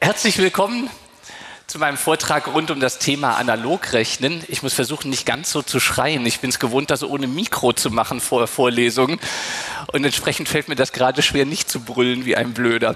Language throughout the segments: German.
Herzlich willkommen zu meinem Vortrag rund um das Thema Analogrechnen. Ich muss versuchen, nicht ganz so zu schreien. Ich bin es gewohnt, das ohne Mikro zu machen vor Vorlesungen. Und entsprechend fällt mir das gerade schwer, nicht zu brüllen wie ein Blöder.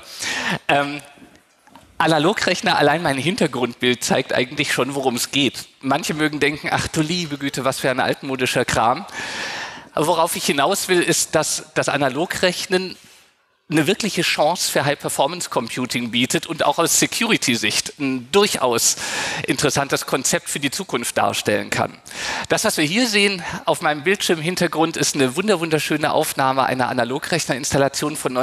Analogrechner, allein mein Hintergrundbild zeigt eigentlich schon, worum es geht. Manche mögen denken, ach du liebe Güte, was für ein altmodischer Kram. Aber worauf ich hinaus will, ist, dass das Analogrechnen eine wirkliche Chance für High-Performance-Computing bietet und auch aus Security-Sicht ein durchaus interessantes Konzept für die Zukunft darstellen kann. Das, was wir hier sehen auf meinem Bildschirmhintergrund, ist eine wunderschöne Aufnahme einer Analogrechner-Installation von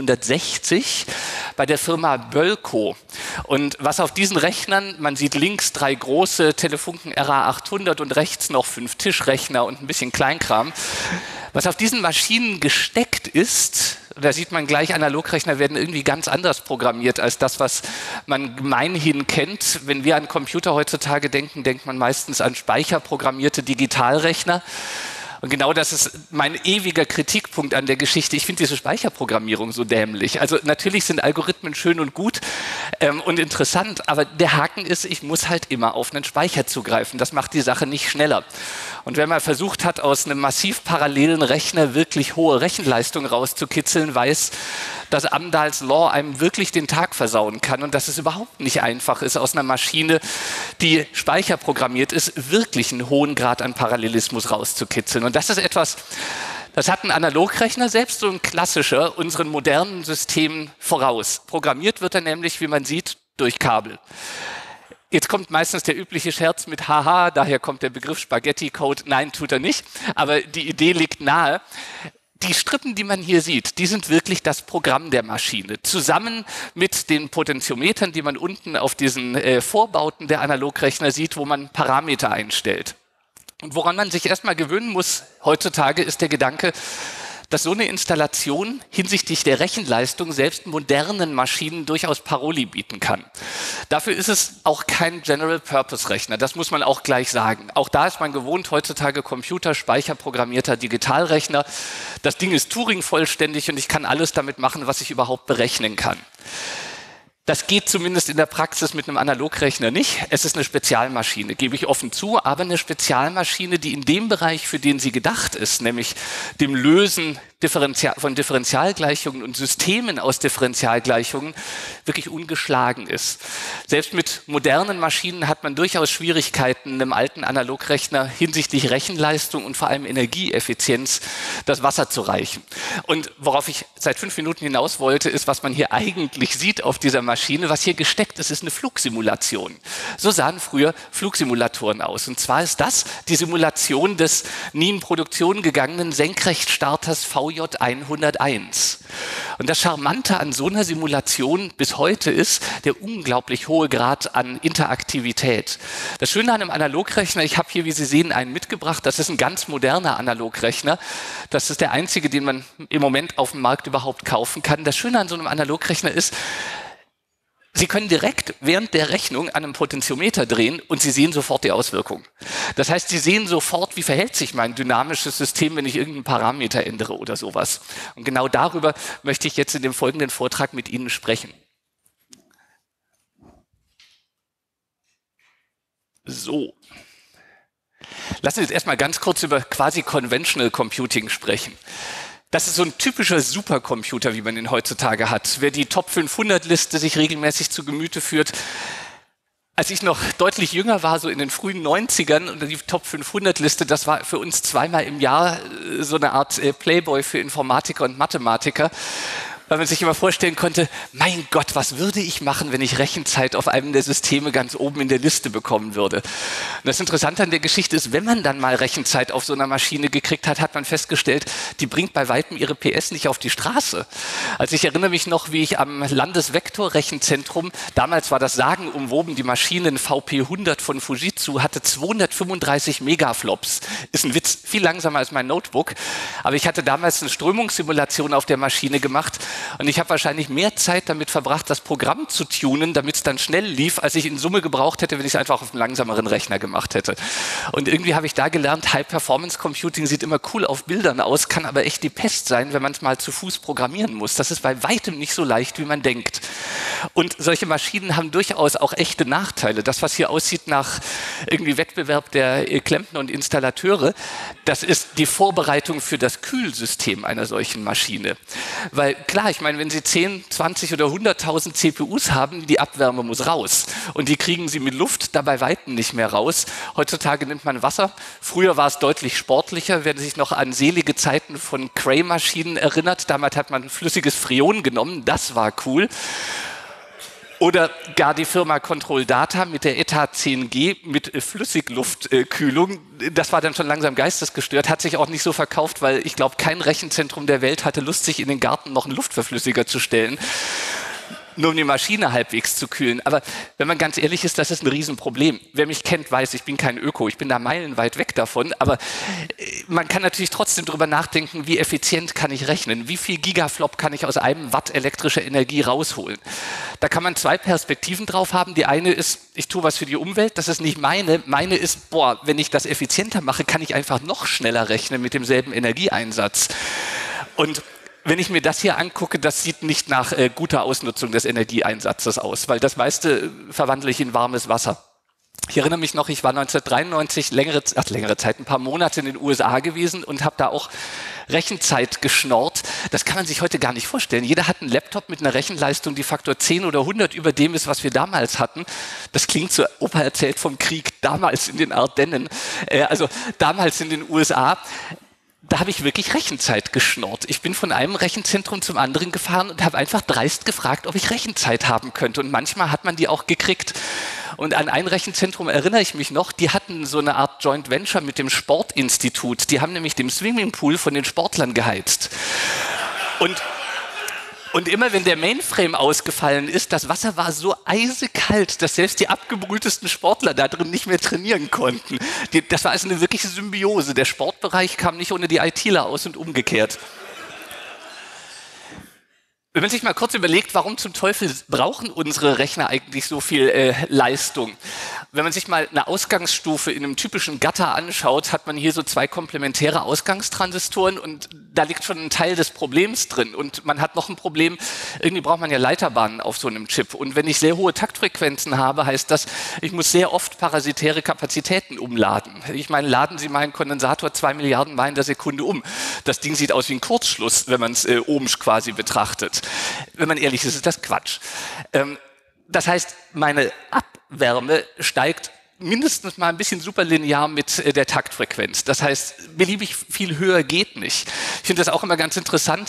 1960 bei der Firma Bölkow. Und was auf diesen Rechnern, man sieht links 3 große Telefunken RA800 und rechts noch 5 Tischrechner und ein bisschen Kleinkram. Was auf diesen Maschinen gesteckt ist, da sieht man gleich, Analogrechner werden irgendwie ganz anders programmiert als das, was man gemeinhin kennt. Wenn wir an Computer heutzutage denken, denkt man meistens an speicherprogrammierte Digitalrechner. Und genau das ist mein ewiger Kritikpunkt an der Geschichte. Ich finde diese Speicherprogrammierung so dämlich. Also natürlich sind Algorithmen schön und gut und interessant, aber der Haken ist, ich muss halt immer auf einen Speicher zugreifen. Das macht die Sache nicht schneller. Und wenn man versucht hat, aus einem massiv parallelen Rechner wirklich hohe Rechenleistung rauszukitzeln, weiß, dass Amdahls Law einem wirklich den Tag versauen kann und dass es überhaupt nicht einfach ist, aus einer Maschine, die speicherprogrammiert ist, wirklich einen hohen Grad an Parallelismus rauszukitzeln. Und das ist etwas, das hat ein Analogrechner, selbst so ein klassischer, unseren modernen Systemen voraus. Programmiert wird er nämlich, wie man sieht, durch Kabel. Jetzt kommt meistens der übliche Scherz mit Haha, daher kommt der Begriff Spaghetti-Code. Nein, tut er nicht, aber die Idee liegt nahe. Die Strippen, die man hier sieht, die sind wirklich das Programm der Maschine. Zusammen mit den Potentiometern, die man unten auf diesen Vorbauten der Analogrechner sieht, wo man Parameter einstellt. Und woran man sich erstmal gewöhnen muss heutzutage, ist der Gedanke, dass so eine Installation hinsichtlich der Rechenleistung selbst modernen Maschinen durchaus Paroli bieten kann. Dafür ist es auch kein General-Purpose-Rechner, das muss man auch gleich sagen. Auch da ist man gewohnt, heutzutage computerspeicherprogrammierter Digitalrechner. Das Ding ist Turing-vollständig und ich kann alles damit machen, was ich überhaupt berechnen kann. Das geht zumindest in der Praxis mit einem Analogrechner nicht. Es ist eine Spezialmaschine, gebe ich offen zu, aber eine Spezialmaschine, die in dem Bereich, für den sie gedacht ist, nämlich dem Lösen von Differentialgleichungen und Systemen aus Differentialgleichungen, wirklich ungeschlagen ist. Selbst mit modernen Maschinen hat man durchaus Schwierigkeiten, einem alten Analogrechner hinsichtlich Rechenleistung und vor allem Energieeffizienz das Wasser zu reichen. Und worauf ich seit 5 Minuten hinaus wollte, ist, was man hier eigentlich sieht auf dieser Maschine. Was hier gesteckt ist, ist eine Flugsimulation. So sahen früher Flugsimulatoren aus. Und zwar ist das die Simulation des nie in Produktion gegangenen Senkrechtstarters VJ101. Und das Charmante an so einer Simulation bis heute ist der unglaublich hohe Grad an Interaktivität. Das Schöne an einem Analogrechner, ich habe hier, wie Sie sehen, einen mitgebracht, das ist ein ganz moderner Analogrechner. Das ist der einzige, den man im Moment auf dem Markt überhaupt kaufen kann. Das Schöne an so einem Analogrechner ist, Sie können direkt während der Rechnung an einem Potentiometer drehen und Sie sehen sofort die Auswirkung. Das heißt, Sie sehen sofort, wie verhält sich mein dynamisches System, wenn ich irgendeinen Parameter ändere oder sowas. Und genau darüber möchte ich jetzt in dem folgenden Vortrag mit Ihnen sprechen. So. Lassen Sie uns erstmal ganz kurz über quasi Conventional Computing sprechen. Das ist so ein typischer Supercomputer, wie man ihn heutzutage hat. Wer die Top 500-Liste sich regelmäßig zu Gemüte führt, als ich noch deutlich jünger war, so in den frühen 90ern, und die Top 500-Liste, das war für uns zweimal im Jahr so eine Art Playboy für Informatiker und Mathematiker, weil man sich immer vorstellen konnte, mein Gott, was würde ich machen, wenn ich Rechenzeit auf einem der Systeme ganz oben in der Liste bekommen würde. Und das Interessante an der Geschichte ist, wenn man dann mal Rechenzeit auf so einer Maschine gekriegt hat, hat man festgestellt, die bringt bei weitem ihre PS nicht auf die Straße. Also ich erinnere mich noch, wie ich am Landesvektorrechenzentrum, damals war das sagenumwoben, die Maschinen VP100 von Fujitsu hatte 235 Megaflops. Ist ein Witz, viel langsamer als mein Notebook. Aber ich hatte damals eine Strömungssimulation auf der Maschine gemacht. Und ich habe wahrscheinlich mehr Zeit damit verbracht, das Programm zu tunen, damit es dann schnell lief, als ich in Summe gebraucht hätte, wenn ich es einfach auf einem langsameren Rechner gemacht hätte. Und irgendwie habe ich da gelernt, High-Performance-Computing sieht immer cool auf Bildern aus, kann aber echt die Pest sein, wenn man es mal zu Fuß programmieren muss. Das ist bei weitem nicht so leicht, wie man denkt. Und solche Maschinen haben durchaus auch echte Nachteile. Das, was hier aussieht nach irgendwie Wettbewerb der Klempner und Installateure, das ist die Vorbereitung für das Kühlsystem einer solchen Maschine. Weil klar, ich meine, wenn Sie 10, 20 oder 100.000 CPUs haben, die Abwärme muss raus. Und die kriegen Sie mit Luft dabei Weitem nicht mehr raus. Heutzutage nimmt man Wasser. Früher war es deutlich sportlicher. Wer sich noch an selige Zeiten von Cray-Maschinen erinnert, damals hat man flüssiges Freon genommen. Das war cool. Oder gar die Firma Control Data mit der ETA 10G mit Flüssigluftkühlung. Das war dann schon langsam geistesgestört, hat sich auch nicht so verkauft, weil ich glaube, kein Rechenzentrum der Welt hatte Lust, sich in den Garten noch einen Luftverflüssiger zu stellen, nur um die Maschine halbwegs zu kühlen. Aber wenn man ganz ehrlich ist, das ist ein Riesenproblem. Wer mich kennt, weiß, ich bin kein Öko, ich bin da meilenweit weg davon. Aber man kann natürlich trotzdem darüber nachdenken, wie effizient kann ich rechnen? Wie viel Gigaflop kann ich aus einem Watt elektrischer Energie rausholen? Da kann man zwei Perspektiven drauf haben. Die eine ist, ich tue was für die Umwelt, das ist nicht meine. Meine ist, boah, wenn ich das effizienter mache, kann ich einfach noch schneller rechnen mit demselben Energieeinsatz. Und wenn ich mir das hier angucke, das sieht nicht nach guter Ausnutzung des Energieeinsatzes aus, weil das meiste verwandle ich in warmes Wasser. Ich erinnere mich noch, ich war 1993 längere Zeit, ein paar Monate in den USA gewesen und habe da auch Rechenzeit geschnorrt. Das kann man sich heute gar nicht vorstellen. Jeder hat einen Laptop mit einer Rechenleistung, die Faktor 10 oder 100 über dem ist, was wir damals hatten. Das klingt so, Opa erzählt vom Krieg damals in den Ardennen, also damals in den USA. Da habe ich wirklich Rechenzeit geschnorrt. Ich bin von einem Rechenzentrum zum anderen gefahren und habe einfach dreist gefragt, ob ich Rechenzeit haben könnte. Und manchmal hat man die auch gekriegt. Und an ein Rechenzentrum erinnere ich mich noch, die hatten so eine Art Joint Venture mit dem Sportinstitut. Die haben nämlich den Swimmingpool von den Sportlern geheizt. Und immer wenn der Mainframe ausgefallen ist, das Wasser war so eisekalt, dass selbst die abgebrühtesten Sportler da drin nicht mehr trainieren konnten. Das war also eine wirkliche Symbiose. Der Sportbereich kam nicht ohne die ITler aus und umgekehrt. Wenn man sich mal kurz überlegt, warum zum Teufel brauchen unsere Rechner eigentlich so viel Leistung? Wenn man sich mal eine Ausgangsstufe in einem typischen Gatter anschaut, hat man hier so zwei komplementäre Ausgangstransistoren und da liegt schon ein Teil des Problems drin. Und man hat noch ein Problem, irgendwie braucht man ja Leiterbahnen auf so einem Chip. Und wenn ich sehr hohe Taktfrequenzen habe, heißt das, ich muss sehr oft parasitäre Kapazitäten umladen. Ich meine, laden Sie mal einen Kondensator 2 Milliarden Mal in der Sekunde um. Das Ding sieht aus wie ein Kurzschluss, wenn man es ohmisch quasi betrachtet. Wenn man ehrlich ist, ist das Quatsch. Das heißt, meine Abwärme steigt mindestens mal ein bisschen superlinear mit der Taktfrequenz. Das heißt, beliebig viel höher geht nicht. Ich finde das auch immer ganz interessant.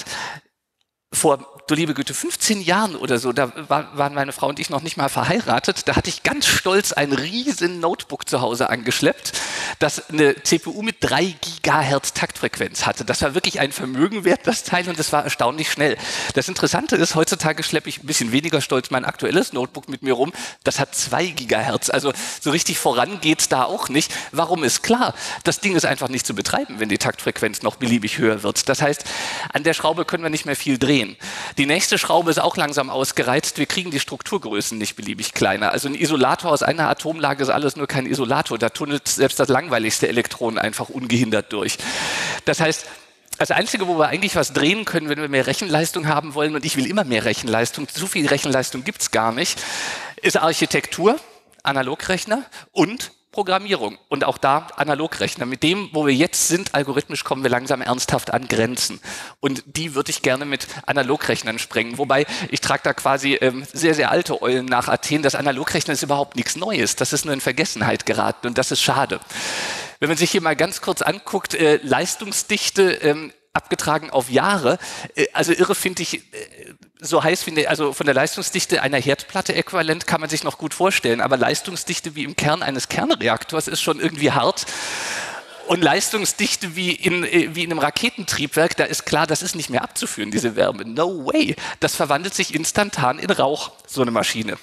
Vor, du liebe Güte, 15 Jahren oder so, da waren meine Frau und ich noch nicht mal verheiratet, da hatte ich ganz stolz ein riesen Notebook zu Hause angeschleppt, das eine CPU mit 3 Gigahertz Taktfrequenz hatte. Das war wirklich ein Vermögen wert, das Teil, und das war erstaunlich schnell. Das Interessante ist, heutzutage schleppe ich ein bisschen weniger stolz mein aktuelles Notebook mit mir rum, das hat 2 Gigahertz, also so richtig voran geht's da auch nicht. Warum ist klar? Das Ding ist einfach nicht zu betreiben, wenn die Taktfrequenz noch beliebig höher wird. Das heißt, an der Schraube können wir nicht mehr viel drehen. Die nächste Schraube ist auch langsam ausgereizt. Wir kriegen die Strukturgrößen nicht beliebig kleiner. Also ein Isolator aus einer Atomlage ist alles nur kein Isolator. Da tunnelt selbst das langweiligste Elektron einfach ungehindert durch. Das heißt, das Einzige, wo wir eigentlich was drehen können, wenn wir mehr Rechenleistung haben wollen, und ich will immer mehr Rechenleistung, so viel Rechenleistung gibt es gar nicht, ist Architektur, Analogrechner und Programmierung und auch da Analogrechner. Mit dem, wo wir jetzt sind, algorithmisch kommen wir langsam ernsthaft an Grenzen. Und die würde ich gerne mit Analogrechnern sprengen. Wobei, ich trage da quasi sehr, sehr alte Eulen nach Athen. Das Analogrechner ist überhaupt nichts Neues. Das ist nur in Vergessenheit geraten und das ist schade. Wenn man sich hier mal ganz kurz anguckt, Leistungsdichte abgetragen auf Jahre, also irre finde ich, so heiß wie also von der Leistungsdichte einer Herdplatte äquivalent kann man sich noch gut vorstellen, aber Leistungsdichte wie im Kern eines Kernreaktors ist schon irgendwie hart. Und Leistungsdichte wie in einem Raketentriebwerk, da ist klar, das ist nicht mehr abzuführen, diese Wärme. No way. Das verwandelt sich instantan in Rauch, so eine Maschine.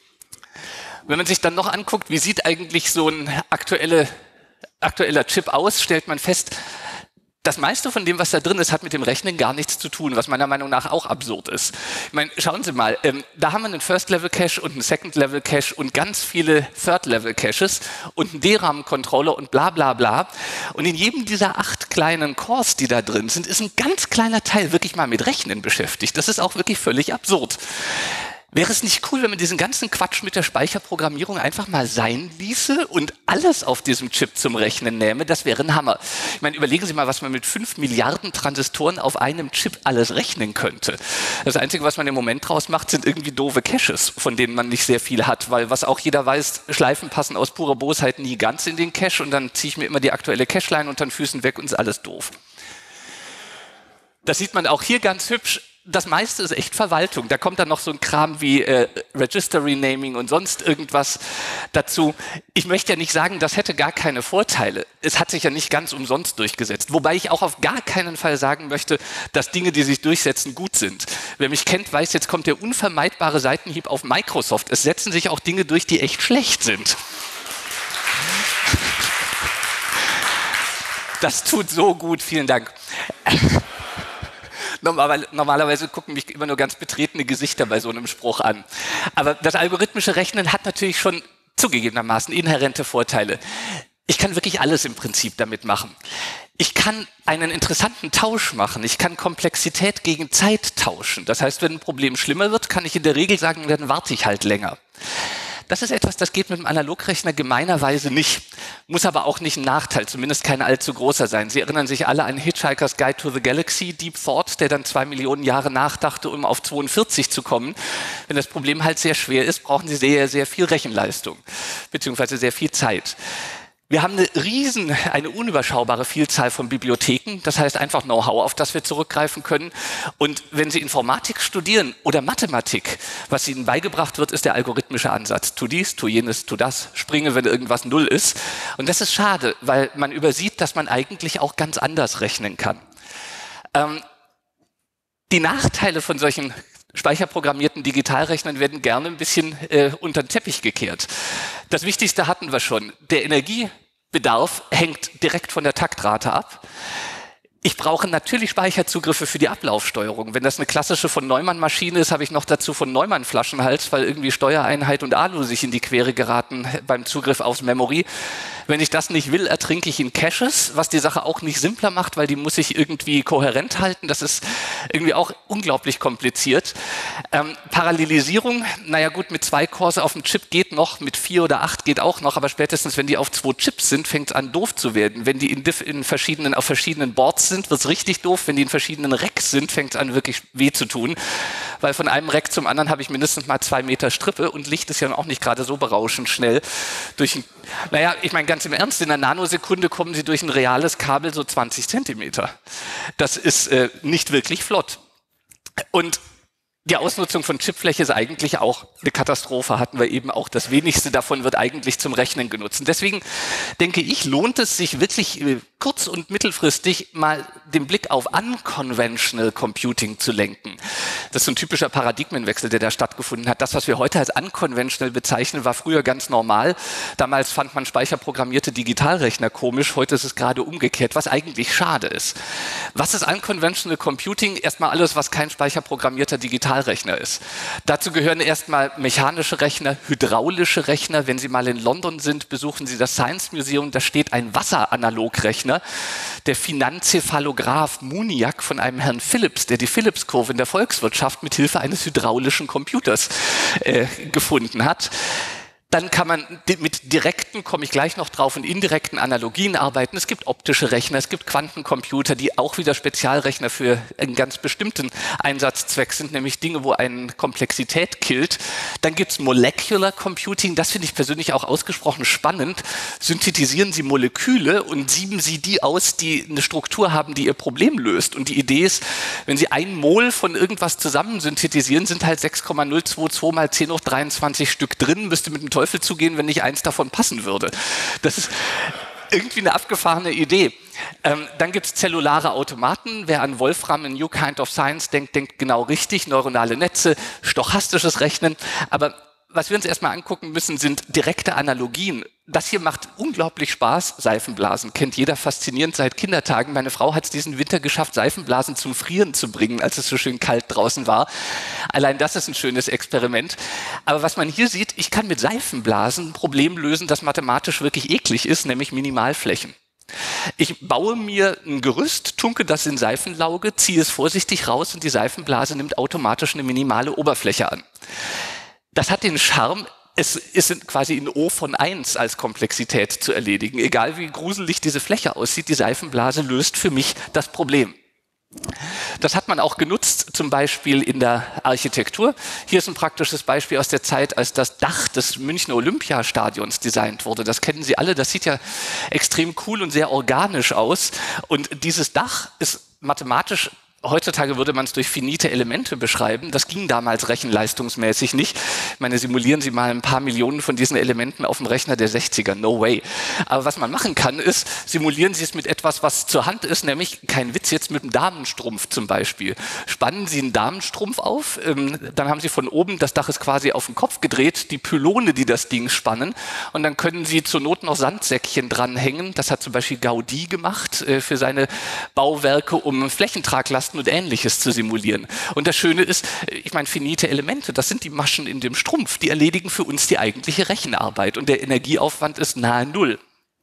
Wenn man sich dann noch anguckt, wie sieht eigentlich so ein aktueller Chip aus, stellt man fest, das meiste von dem, was da drin ist, hat mit dem Rechnen gar nichts zu tun, was meiner Meinung nach auch absurd ist. Ich meine, schauen Sie mal, da haben wir einen First-Level-Cache und einen Second-Level-Cache und ganz viele Third-Level-Caches und einen DRAM-Controller und bla bla bla. Und in jedem dieser 8 kleinen Cores, die da drin sind, ist ein ganz kleiner Teil wirklich mal mit Rechnen beschäftigt. Das ist auch wirklich völlig absurd. Wäre es nicht cool, wenn man diesen ganzen Quatsch mit der Speicherprogrammierung einfach mal sein ließe und alles auf diesem Chip zum Rechnen nähme? Das wäre ein Hammer. Ich meine, überlegen Sie mal, was man mit 5 Milliarden Transistoren auf einem Chip alles rechnen könnte. Das Einzige, was man im Moment draus macht, sind irgendwie doofe Caches, von denen man nicht sehr viel hat, weil was auch jeder weiß, Schleifen passen aus purer Bosheit nie ganz in den Cache und dann ziehe ich mir immer die aktuelle Cache-Line unter den Füßen weg und ist alles doof. Das sieht man auch hier ganz hübsch. Das meiste ist echt Verwaltung. Da kommt dann noch so ein Kram wie Register Renaming und sonst irgendwas dazu. Ich möchte ja nicht sagen, das hätte gar keine Vorteile. Es hat sich ja nicht ganz umsonst durchgesetzt. Wobei ich auch auf gar keinen Fall sagen möchte, dass Dinge, die sich durchsetzen, gut sind. Wer mich kennt, weiß, jetzt kommt der unvermeidbare Seitenhieb auf Microsoft. Es setzen sich auch Dinge durch, die echt schlecht sind. Das tut so gut, vielen Dank. Normalerweise gucken mich immer nur ganz betretene Gesichter bei so einem Spruch an. Aber das algorithmische Rechnen hat natürlich schon zugegebenermaßen inhärente Vorteile. Ich kann wirklich alles im Prinzip damit machen. Ich kann einen interessanten Tausch machen. Ich kann Komplexität gegen Zeit tauschen. Das heißt, wenn ein Problem schlimmer wird, kann ich in der Regel sagen, dann warte ich halt länger. Das ist etwas, das geht mit dem Analogrechner gemeinerweise nicht. Muss aber auch nicht ein Nachteil, zumindest kein allzu großer sein. Sie erinnern sich alle an Hitchhiker's Guide to the Galaxy, Deep Thought, der dann 2 Millionen Jahre nachdachte, um auf 42 zu kommen. Wenn das Problem halt sehr schwer ist, brauchen Sie sehr, sehr viel Rechenleistung, beziehungsweise sehr viel Zeit. Wir haben eine unüberschaubare Vielzahl von Bibliotheken, das heißt einfach Know-how, auf das wir zurückgreifen können. Und wenn Sie Informatik studieren oder Mathematik, was Ihnen beigebracht wird, ist der algorithmische Ansatz. Tu dies, tu jenes, tu das, springe, wenn irgendwas null ist. Und das ist schade, weil man übersieht, dass man eigentlich auch ganz anders rechnen kann. Die Nachteile von solchen speicherprogrammierten Digitalrechnern werden gerne ein bisschen unter den Teppich gekehrt. Das Wichtigste hatten wir schon. Der Energiebedarf hängt direkt von der Taktrate ab. Ich brauche natürlich Speicherzugriffe für die Ablaufsteuerung. Wenn das eine klassische von Neumann-Maschine ist, habe ich noch dazu von Neumann-Flaschenhals, weil irgendwie Steuereinheit und Alu sich in die Quere geraten beim Zugriff aufs Memory. Wenn ich das nicht will, ertrinke ich in Caches, was die Sache auch nicht simpler macht, weil die muss ich irgendwie kohärent halten. Das ist irgendwie auch unglaublich kompliziert. Parallelisierung, naja gut, mit 2 Cores auf dem Chip geht noch, mit 4 oder 8 geht auch noch, aber spätestens, wenn die auf 2 Chips sind, fängt es an doof zu werden. Wenn die auf verschiedenen Boards sind, wird es richtig doof. Wenn die in verschiedenen Racks sind, fängt es an wirklich weh zu tun, weil von einem Rack zum anderen habe ich mindestens mal 2 Meter Strippe und Licht ist ja auch nicht gerade so berauschend schnell ich meine ganz im Ernst, in einer Nanosekunde kommen Sie durch ein reales Kabel so 20 Zentimeter. Das ist nicht wirklich flott. Und die Ausnutzung von Chipfläche ist eigentlich auch eine Katastrophe, hatten wir eben auch. Das wenigste davon wird eigentlich zum Rechnen genutzt. Und deswegen denke ich, lohnt es sich wirklich kurz- und mittelfristig mal den Blick auf Unconventional Computing zu lenken. Das ist so ein typischer Paradigmenwechsel, der da stattgefunden hat. Das, was wir heute als Unconventional bezeichnen, war früher ganz normal. Damals fand man speicherprogrammierte Digitalrechner komisch. Heute ist es gerade umgekehrt, was eigentlich schade ist. Was ist Unconventional Computing? Erstmal alles, was kein speicherprogrammierter Digitalrechner ist. Dazu gehören erstmal mechanische Rechner, hydraulische Rechner. Wenn Sie mal in London sind, besuchen Sie das Science Museum. Da steht ein Wasseranalogrechner, der Finanzcephalograph Muniac von einem Herrn Phillips, der die Phillips-Kurve in der Volkswirtschaft mit Hilfe eines hydraulischen Computers gefunden hat. Dann kann man mit direkten, komme ich gleich noch drauf, und indirekten Analogien arbeiten. Es gibt optische Rechner, es gibt Quantencomputer, die auch wieder Spezialrechner für einen ganz bestimmten Einsatzzweck sind, nämlich Dinge, wo eine Komplexität killt. Dann gibt es Molecular Computing, das finde ich persönlich auch ausgesprochen spannend. Synthetisieren Sie Moleküle und sieben Sie die aus, die eine Struktur haben, die Ihr Problem löst. Und die Idee ist, wenn Sie 1 Mol von irgendwas zusammen synthetisieren, sind halt 6,022 mal 10 hoch 23 Stück drin, müsste mit dem Teufel zugehen, wenn nicht eins davon passen würde. Das ist irgendwie eine abgefahrene Idee. Dann gibt es zellulare Automaten. Wer an Wolfram, A New Kind of Science denkt, denkt genau richtig. Neuronale Netze, stochastisches Rechnen. Aber was wir uns erstmal angucken müssen, sind direkte Analogien. Das hier macht unglaublich Spaß. Seifenblasen kennt jeder, faszinierend seit Kindertagen. Meine Frau hat es diesen Winter geschafft, Seifenblasen zum Frieren zu bringen, als es so schön kalt draußen war. Allein das ist ein schönes Experiment. Aber was man hier sieht, ich kann mit Seifenblasen ein Problem lösen, das mathematisch wirklich eklig ist, nämlich Minimalflächen. Ich baue mir ein Gerüst, tunke das in Seifenlauge, ziehe es vorsichtig raus und die Seifenblase nimmt automatisch eine minimale Oberfläche an. Das hat den Charme, es ist quasi in O von 1 als Komplexität zu erledigen. Egal wie gruselig diese Fläche aussieht, die Seifenblase löst für mich das Problem. Das hat man auch genutzt, zum Beispiel in der Architektur. Hier ist ein praktisches Beispiel aus der Zeit, als das Dach des Münchner Olympiastadions designt wurde. Das kennen Sie alle, das sieht ja extrem cool und sehr organisch aus. Und dieses Dach ist mathematisch, heutzutage würde man es durch finite Elemente beschreiben. Das ging damals rechenleistungsmäßig nicht. Ich meine, simulieren Sie mal ein paar Millionen von diesen Elementen auf dem Rechner der 60er. No way. Aber was man machen kann, ist, simulieren Sie es mit etwas, was zur Hand ist, nämlich, kein Witz, jetzt mit einem Damenstrumpf zum Beispiel. Spannen Sie einen Damenstrumpf auf, dann haben Sie von oben, das Dach ist quasi auf den Kopf gedreht, die Pylone, die das Ding spannen, und dann können Sie zur Not noch Sandsäckchen dranhängen. Das hat zum Beispiel Gaudí gemacht für seine Bauwerke, um Flächentraglasten und Ähnliches zu simulieren. Und das Schöne ist, ich meine, finite Elemente, das sind die Maschen in dem Strumpf, die erledigen für uns die eigentliche Rechenarbeit und der Energieaufwand ist nahe Null.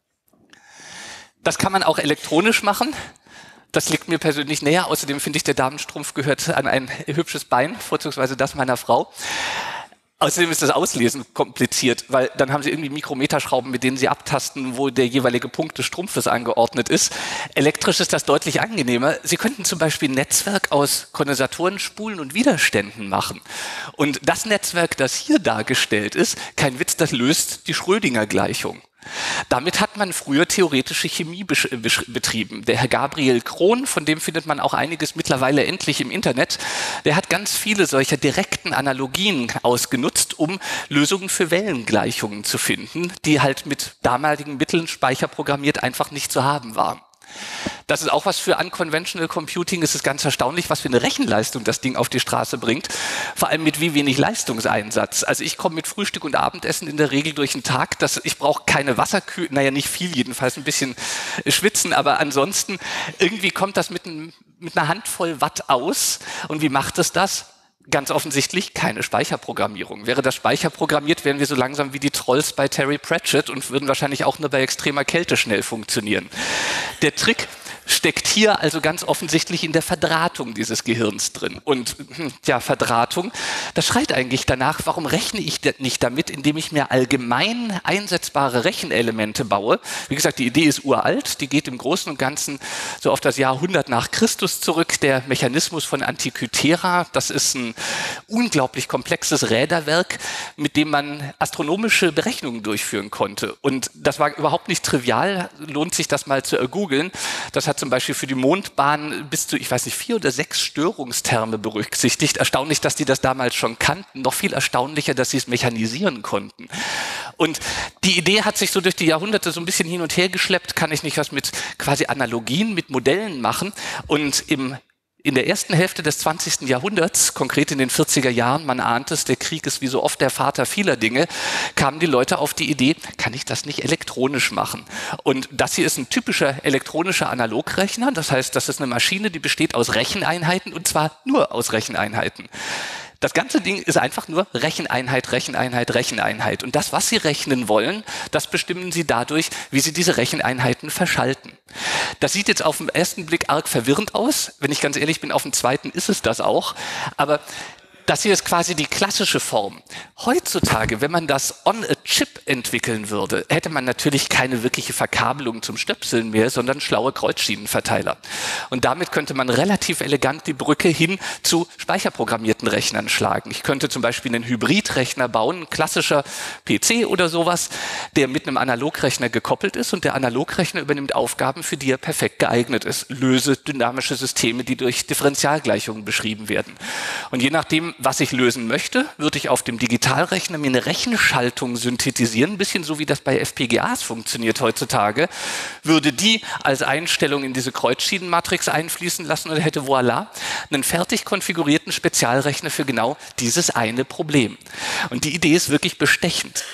Das kann man auch elektronisch machen. Das liegt mir persönlich näher. Außerdem finde ich, der Damenstrumpf gehört an ein hübsches Bein, vorzugsweise das meiner Frau. Außerdem ist das Auslesen kompliziert, weil dann haben Sie irgendwie Mikrometerschrauben, mit denen Sie abtasten, wo der jeweilige Punkt des Strumpfes angeordnet ist. Elektrisch ist das deutlich angenehmer. Sie könnten zum Beispiel ein Netzwerk aus Kondensatoren, Spulen und Widerständen machen. Und das Netzwerk, das hier dargestellt ist, kein Witz, das löst die Schrödinger-Gleichung. Damit hat man früher theoretische Chemie betrieben. Der Herr Gabriel Krohn, von dem findet man auch einiges mittlerweile endlich im Internet, der hat ganz viele solcher direkten Analogien ausgenutzt, um Lösungen für Wellengleichungen zu finden, die halt mit damaligen Mitteln speicherprogrammiert einfach nicht zu haben waren. Das ist auch was für Unconventional Computing. Es ist ganz erstaunlich, was für eine Rechenleistung das Ding auf die Straße bringt. Vor allem mit wie wenig Leistungseinsatz. Also ich komme mit Frühstück und Abendessen in der Regel durch den Tag. Ich brauche keine Wasserkühlung, naja, nicht viel jedenfalls, ein bisschen schwitzen. Aber ansonsten, irgendwie kommt das mit einer Handvoll Watt aus. Und wie macht es das? Ganz offensichtlich keine Speicherprogrammierung. Wäre das speicherprogrammiert, wären wir so langsam wie die Trolls bei Terry Pratchett und würden wahrscheinlich auch nur bei extremer Kälte schnell funktionieren. Der Trick steckt hier also ganz offensichtlich in der Verdrahtung dieses Gehirns drin. Und ja, Verdrahtung, das schreit eigentlich danach, warum rechne ich nicht damit, indem ich mir allgemein einsetzbare Rechenelemente baue. Wie gesagt, die Idee ist uralt, die geht im Großen und Ganzen so auf das Jahr 100 nach Christus zurück. Der Mechanismus von Antikythera, das ist ein unglaublich komplexes Räderwerk, mit dem man astronomische Berechnungen durchführen konnte. Und das war überhaupt nicht trivial, lohnt sich das mal zu ergoogeln. Das hat zum Beispiel für die Mondbahn bis zu, ich weiß nicht, 4 oder 6 Störungsterme berücksichtigt. Erstaunlich, dass die das damals schon kannten. Noch viel erstaunlicher, dass sie es mechanisieren konnten. Und die Idee hat sich so durch die Jahrhunderte so ein bisschen hin und her geschleppt. Kann ich nicht was mit quasi Analogien, mit Modellen machen? Und in der ersten Hälfte des 20. Jahrhunderts, konkret in den 40er Jahren, man ahnt es, der Krieg ist wie so oft der Vater vieler Dinge, kamen die Leute auf die Idee, kann ich das nicht elektronisch machen? Und das hier ist ein typischer elektronischer Analogrechner, das heißt, das ist eine Maschine, die besteht aus Recheneinheiten und zwar nur aus Recheneinheiten. Das ganze Ding ist einfach nur Recheneinheit, Recheneinheit, Recheneinheit. Und das, was Sie rechnen wollen, das bestimmen Sie dadurch, wie Sie diese Recheneinheiten verschalten. Das sieht jetzt auf den ersten Blick arg verwirrend aus. Wenn ich ganz ehrlich bin, auf den zweiten ist es das auch. Aber das hier ist quasi die klassische Form. Heutzutage, wenn man das on a chip entwickeln würde, hätte man natürlich keine wirkliche Verkabelung zum Stöpseln mehr, sondern schlaue Kreuzschienenverteiler. Und damit könnte man relativ elegant die Brücke hin zu speicherprogrammierten Rechnern schlagen. Ich könnte zum Beispiel einen Hybridrechner bauen, ein klassischer PC oder sowas, der mit einem Analogrechner gekoppelt ist und der Analogrechner übernimmt Aufgaben, für die er perfekt geeignet ist. Löse dynamische Systeme, die durch Differentialgleichungen beschrieben werden. Und je nachdem, was ich lösen möchte, würde ich auf dem Digitalrechner mir eine Rechenschaltung synthetisieren, ein bisschen so wie das bei FPGAs funktioniert heutzutage, würde die als Einstellung in diese Kreuzschienenmatrix einfließen lassen und hätte voilà einen fertig konfigurierten Spezialrechner für genau dieses eine Problem. Und die Idee ist wirklich bestechend.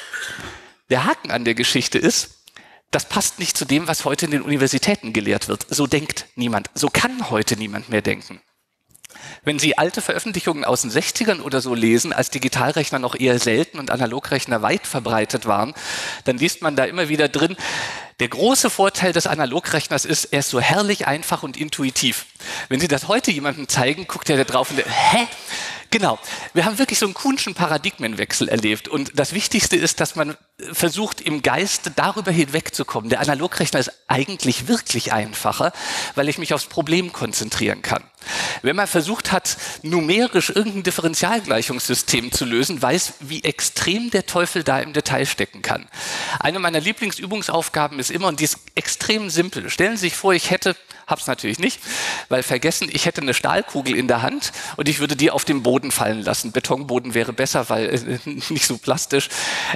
Der Haken an der Geschichte ist, das passt nicht zu dem, was heute in den Universitäten gelehrt wird. So denkt niemand. So kann heute niemand mehr denken. Wenn Sie alte Veröffentlichungen aus den 60ern oder so lesen, als Digitalrechner noch eher selten und Analogrechner weit verbreitet waren, dann liest man da immer wieder drin, der große Vorteil des Analogrechners ist, er ist so herrlich einfach und intuitiv. Wenn Sie das heute jemandem zeigen, guckt er da drauf und denkt, hä? Genau, wir haben wirklich so einen Kuhnschen Paradigmenwechsel erlebt und das Wichtigste ist, dass man versucht, im Geiste darüber hinwegzukommen. Der Analogrechner ist eigentlich wirklich einfacher, weil ich mich aufs Problem konzentrieren kann. Wenn man versucht hat, numerisch irgendein Differentialgleichungssystem zu lösen, weiß, wie extrem der Teufel da im Detail stecken kann. Eine meiner Lieblingsübungsaufgaben ist immer, und die ist extrem simpel. Stellen Sie sich vor, ich hätte, hab's natürlich nicht, weil vergessen, ich hätte eine Stahlkugel in der Hand und ich würde die auf den Boden fallen lassen. Betonboden wäre besser, weil nicht so plastisch.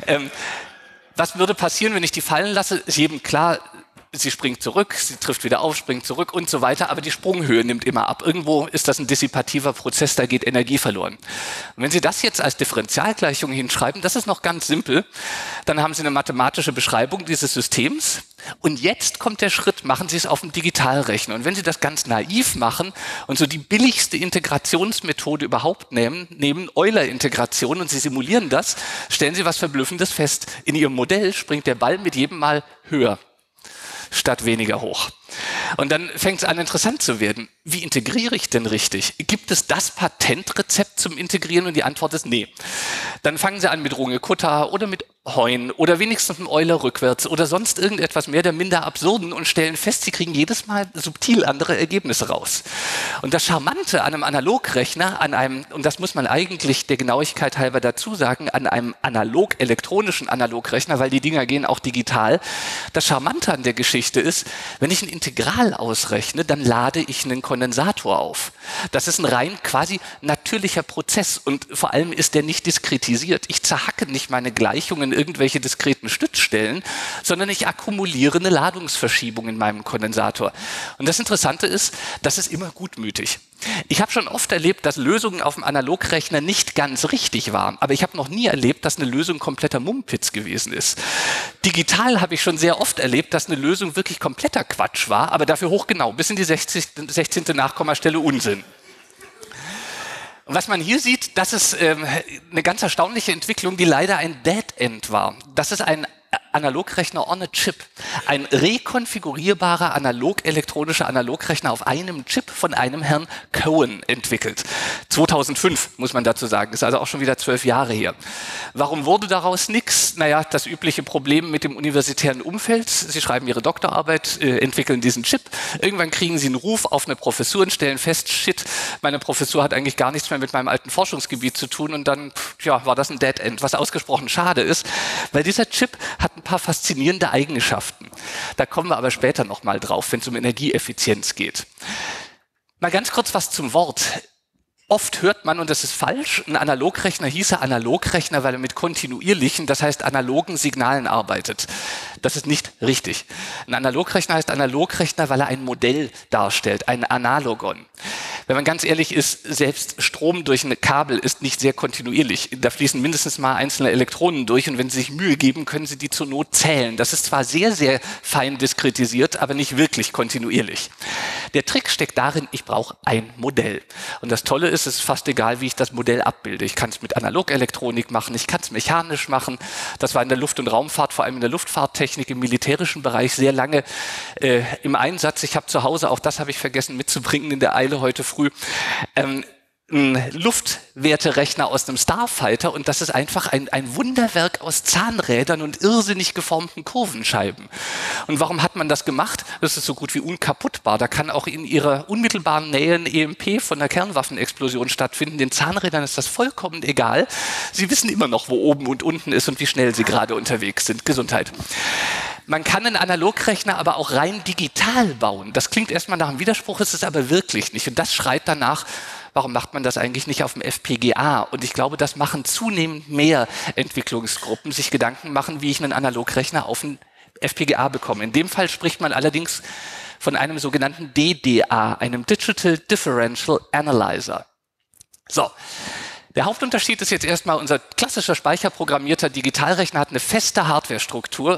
Was würde passieren, wenn ich die fallen lasse? Ist jedem klar, sie springt zurück, sie trifft wieder auf, springt zurück und so weiter, aber die Sprunghöhe nimmt immer ab. Irgendwo ist das ein dissipativer Prozess, da geht Energie verloren. Und wenn Sie das jetzt als Differentialgleichung hinschreiben, das ist noch ganz simpel, dann haben Sie eine mathematische Beschreibung dieses Systems und jetzt kommt der Schritt, machen Sie es auf dem Digitalrechner. Und wenn Sie das ganz naiv machen und so die billigste Integrationsmethode überhaupt nehmen Euler-Integration und Sie simulieren das, stellen Sie was Verblüffendes fest. In Ihrem Modell springt der Ball mit jedem Mal höher statt weniger hoch. Und dann fängt es an, interessant zu werden. Wie integriere ich denn richtig? Gibt es das Patentrezept zum Integrieren? Und die Antwort ist nee. Dann fangen Sie an mit Runge-Kutta oder mit Heun oder wenigstens mit Euler rückwärts oder sonst irgendetwas mehr der minder absurden und stellen fest, Sie kriegen jedes Mal subtil andere Ergebnisse raus. Und das Charmante an einem Analogrechner, und das muss man eigentlich der Genauigkeit halber dazu sagen, an einem elektronischen Analogrechner, weil die Dinger gehen auch digital, das Charmante an der Geschichte ist, wenn ich ein Integral ausrechne, dann lade ich einen Kondensator auf. Das ist ein rein quasi natürlicher Prozess und vor allem ist der nicht diskretisiert. Ich zerhacke nicht meine Gleichungen in irgendwelche diskreten Stützstellen, sondern ich akkumuliere eine Ladungsverschiebung in meinem Kondensator. Und das Interessante ist, das ist immer gutmütig. Ich habe schon oft erlebt, dass Lösungen auf dem Analogrechner nicht ganz richtig waren, aber ich habe noch nie erlebt, dass eine Lösung kompletter Mumpitz gewesen ist. Digital habe ich schon sehr oft erlebt, dass eine Lösung wirklich kompletter Quatsch war, aber dafür hochgenau, bis in die 16. Nachkommastelle Unsinn. Und was man hier sieht, das ist eine ganz erstaunliche Entwicklung, die leider ein Dead End war. Das ist ein Analogrechner on a Chip. Ein rekonfigurierbarer elektronischer Analogrechner auf einem Chip von einem Herrn Cohen entwickelt. 2005, muss man dazu sagen, ist also auch schon wieder 12 Jahre her. Warum wurde daraus nichts? Naja, das übliche Problem mit dem universitären Umfeld. Sie schreiben Ihre Doktorarbeit, entwickeln diesen Chip. Irgendwann kriegen Sie einen Ruf auf eine Professur und stellen fest, shit, meine Professur hat eigentlich gar nichts mehr mit meinem alten Forschungsgebiet zu tun und dann war das ein Dead End, was ausgesprochen schade ist, weil dieser Chip hat ein paar faszinierende Eigenschaften. Da kommen wir aber später nochmal drauf, wenn es um Energieeffizienz geht. Mal ganz kurz was zum Wort. Oft hört man, und das ist falsch, ein Analogrechner hieße Analogrechner, weil er mit kontinuierlichen, das heißt analogen Signalen arbeitet. Das ist nicht richtig. Ein Analogrechner heißt Analogrechner, weil er ein Modell darstellt, ein Analogon. Wenn man ganz ehrlich ist, selbst Strom durch ein Kabel ist nicht sehr kontinuierlich. Da fließen mindestens mal einzelne Elektronen durch und wenn Sie sich Mühe geben, können Sie die zur Not zählen. Das ist zwar sehr, sehr fein diskretisiert, aber nicht wirklich kontinuierlich. Der Trick steckt darin, ich brauche ein Modell. Und das Tolle ist, es ist fast egal, wie ich das Modell abbilde. Ich kann es mit Analogelektronik machen, ich kann es mechanisch machen. Das war in der Luft- und Raumfahrt, vor allem in der Luftfahrttechnik, im militärischen Bereich sehr lange im Einsatz. Ich habe zu Hause, auch das habe ich vergessen mitzubringen in der Eile heute früh, einen Luftwerterechner aus einem Starfighter und das ist einfach ein Wunderwerk aus Zahnrädern und irrsinnig geformten Kurvenscheiben. Und warum hat man das gemacht? Das ist so gut wie unkaputtbar. Da kann auch in ihrer unmittelbaren Nähe ein EMP von einer Kernwaffenexplosion stattfinden. Den Zahnrädern ist das vollkommen egal. Sie wissen immer noch, wo oben und unten ist und wie schnell sie gerade unterwegs sind. Gesundheit. Man kann einen Analogrechner aber auch rein digital bauen. Das klingt erstmal nach einem Widerspruch, ist es aber wirklich nicht. Und das schreit danach, warum macht man das eigentlich nicht auf dem FPGA? Und ich glaube, das machen zunehmend mehr Entwicklungsgruppen, sich Gedanken machen, wie ich einen Analogrechner auf den FPGA bekomme. In dem Fall spricht man allerdings von einem sogenannten DDA, einem Digital Differential Analyzer. So. Der Hauptunterschied ist jetzt erstmal, unser klassischer speicherprogrammierter Digitalrechner hat eine feste Hardwarestruktur,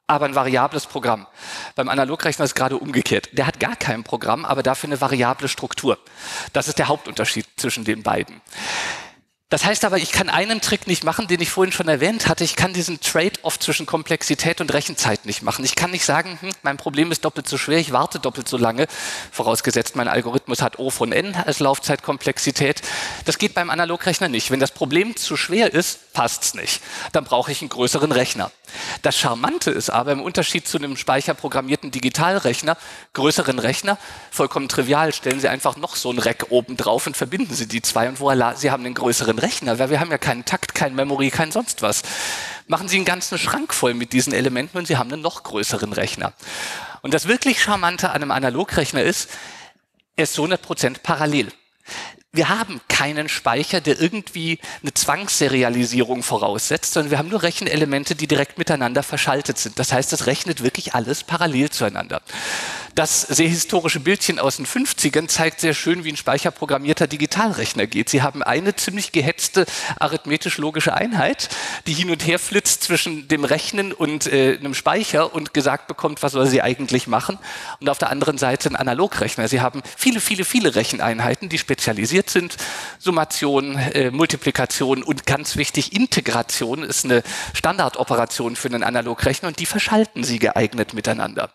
aber ein variables Programm. Beim Analogrechner ist es gerade umgekehrt. Der hat gar kein Programm, aber dafür eine variable Struktur. Das ist der Hauptunterschied zwischen den beiden. Das heißt aber, ich kann einen Trick nicht machen, den ich vorhin schon erwähnt hatte. Ich kann diesen Trade-off zwischen Komplexität und Rechenzeit nicht machen. Ich kann nicht sagen, mein Problem ist doppelt so schwer, ich warte doppelt so lange, vorausgesetzt mein Algorithmus hat O von n als Laufzeitkomplexität. Das geht beim Analogrechner nicht. Wenn das Problem zu schwer ist, passt's nicht. Dann brauche ich einen größeren Rechner. Das Charmante ist aber, im Unterschied zu einem speicherprogrammierten Digitalrechner, größeren Rechner, vollkommen trivial, stellen Sie einfach noch so ein Rack oben drauf und verbinden Sie die zwei und voilà, Sie haben einen größeren Rechner, weil wir haben ja keinen Takt, kein Memory, kein sonst was. Machen Sie einen ganzen Schrank voll mit diesen Elementen und Sie haben einen noch größeren Rechner. Und das wirklich Charmante an einem Analogrechner ist, er ist so 100% parallel. Wir haben keinen Speicher, der irgendwie eine Zwangsserialisierung voraussetzt, sondern wir haben nur Rechenelemente, die direkt miteinander verschaltet sind. Das heißt, es rechnet wirklich alles parallel zueinander. Das sehr historische Bildchen aus den 50ern zeigt sehr schön, wie ein speicherprogrammierter Digitalrechner geht. Sie haben eine ziemlich gehetzte arithmetisch-logische Einheit, die hin und her flitzt zwischen dem Rechnen und einem Speicher und gesagt bekommt, was soll sie eigentlich machen. Und auf der anderen Seite ein Analogrechner. Sie haben viele Recheneinheiten, die spezialisiert sind. Summation, Multiplikation und ganz wichtig, Integration ist eine Standardoperation für einen Analogrechner und die verschalten sie geeignet miteinander.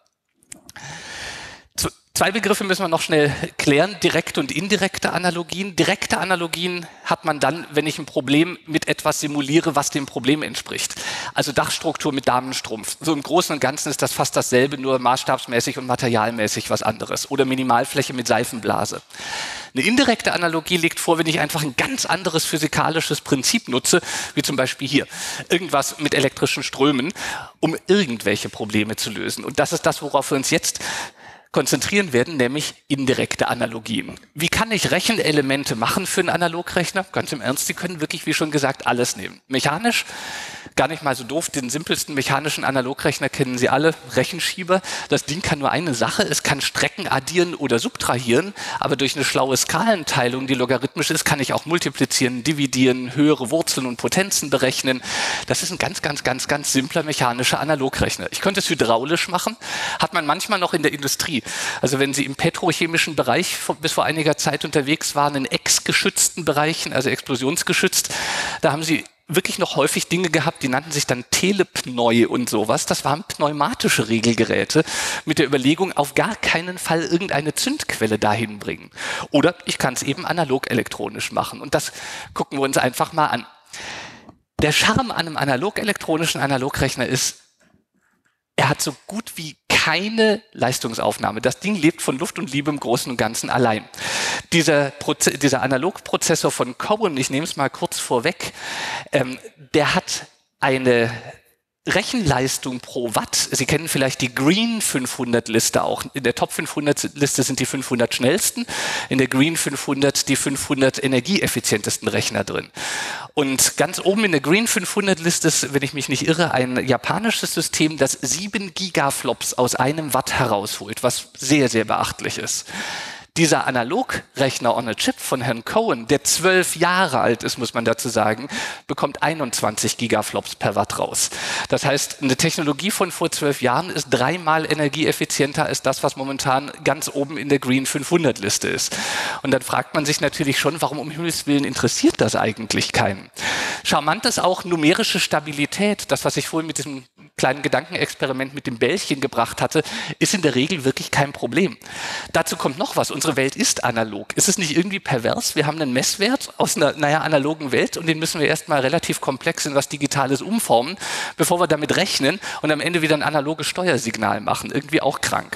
Zwei Begriffe müssen wir noch schnell klären, direkte und indirekte Analogien. Direkte Analogien hat man dann, wenn ich ein Problem mit etwas simuliere, was dem Problem entspricht. Also Dachstruktur mit Damenstrumpf. So im Großen und Ganzen ist das fast dasselbe, nur maßstabsmäßig und materialmäßig was anderes. Oder Minimalfläche mit Seifenblase. Eine indirekte Analogie liegt vor, wenn ich einfach ein ganz anderes physikalisches Prinzip nutze, wie zum Beispiel hier, irgendwas mit elektrischen Strömen, um irgendwelche Probleme zu lösen. Und das ist das, worauf wir uns jetzt konzentrieren werden, nämlich indirekte Analogien. Wie kann ich Rechenelemente machen für einen Analogrechner? Ganz im Ernst, Sie können wirklich, wie schon gesagt, alles nehmen. Mechanisch, gar nicht mal so doof, den simpelsten mechanischen Analogrechner kennen Sie alle, Rechenschieber. Das Ding kann nur eine Sache, es kann Strecken addieren oder subtrahieren, aber durch eine schlaue Skalenteilung, die logarithmisch ist, kann ich auch multiplizieren, dividieren, höhere Wurzeln und Potenzen berechnen. Das ist ein ganz simpler mechanischer Analogrechner. Ich könnte es hydraulisch machen, hat man manchmal noch in der Industrie. Also wenn Sie im petrochemischen Bereich bis vor einiger Zeit unterwegs waren, in ex-geschützten Bereichen, also explosionsgeschützt, da haben Sie wirklich noch häufig Dinge gehabt, die nannten sich dann Telepneu und sowas. Das waren pneumatische Regelgeräte mit der Überlegung, auf gar keinen Fall irgendeine Zündquelle dahin bringen. Oder ich kann es eben analog-elektronisch machen. Und das gucken wir uns einfach mal an. Der Charme an einem analog-elektronischen Analogrechner ist, er hat so gut wie keine Leistungsaufnahme. Das Ding lebt von Luft und Liebe im Großen und Ganzen allein. Dieser Analogprozessor von Cohen, ich nehme es mal kurz vorweg, der hat eine Rechenleistung pro Watt. Sie kennen vielleicht die Green 500 Liste auch. In der Top 500 Liste sind die 500 schnellsten, in der Green 500 die 500 energieeffizientesten Rechner drin. Und ganz oben in der Green 500 Liste ist, wenn ich mich nicht irre, ein japanisches System, das 7 Gigaflops aus einem Watt herausholt, was sehr beachtlich ist. Dieser Analogrechner on a Chip von Herrn Cohen, der 12 Jahre alt ist, muss man dazu sagen, bekommt 21 Gigaflops per Watt raus. Das heißt, eine Technologie von vor 12 Jahren ist 3-mal energieeffizienter als das, was momentan ganz oben in der Green 500 Liste ist. Und dann fragt man sich natürlich schon, warum um Himmels Willen interessiert das eigentlich keinen? Charmant ist auch numerische Stabilität. Das, was ich vorhin mit diesem kleinen Gedankenexperiment mit dem Bällchen gebracht hatte, ist in der Regel wirklich kein Problem. Dazu kommt noch was. Unsere Welt ist analog. Ist es nicht irgendwie pervers? Wir haben einen Messwert aus einer analogen Welt und den müssen wir erstmal relativ komplex in was Digitales umformen, bevor wir damit rechnen und am Ende wieder ein analoges Steuersignal machen. Irgendwie auch krank.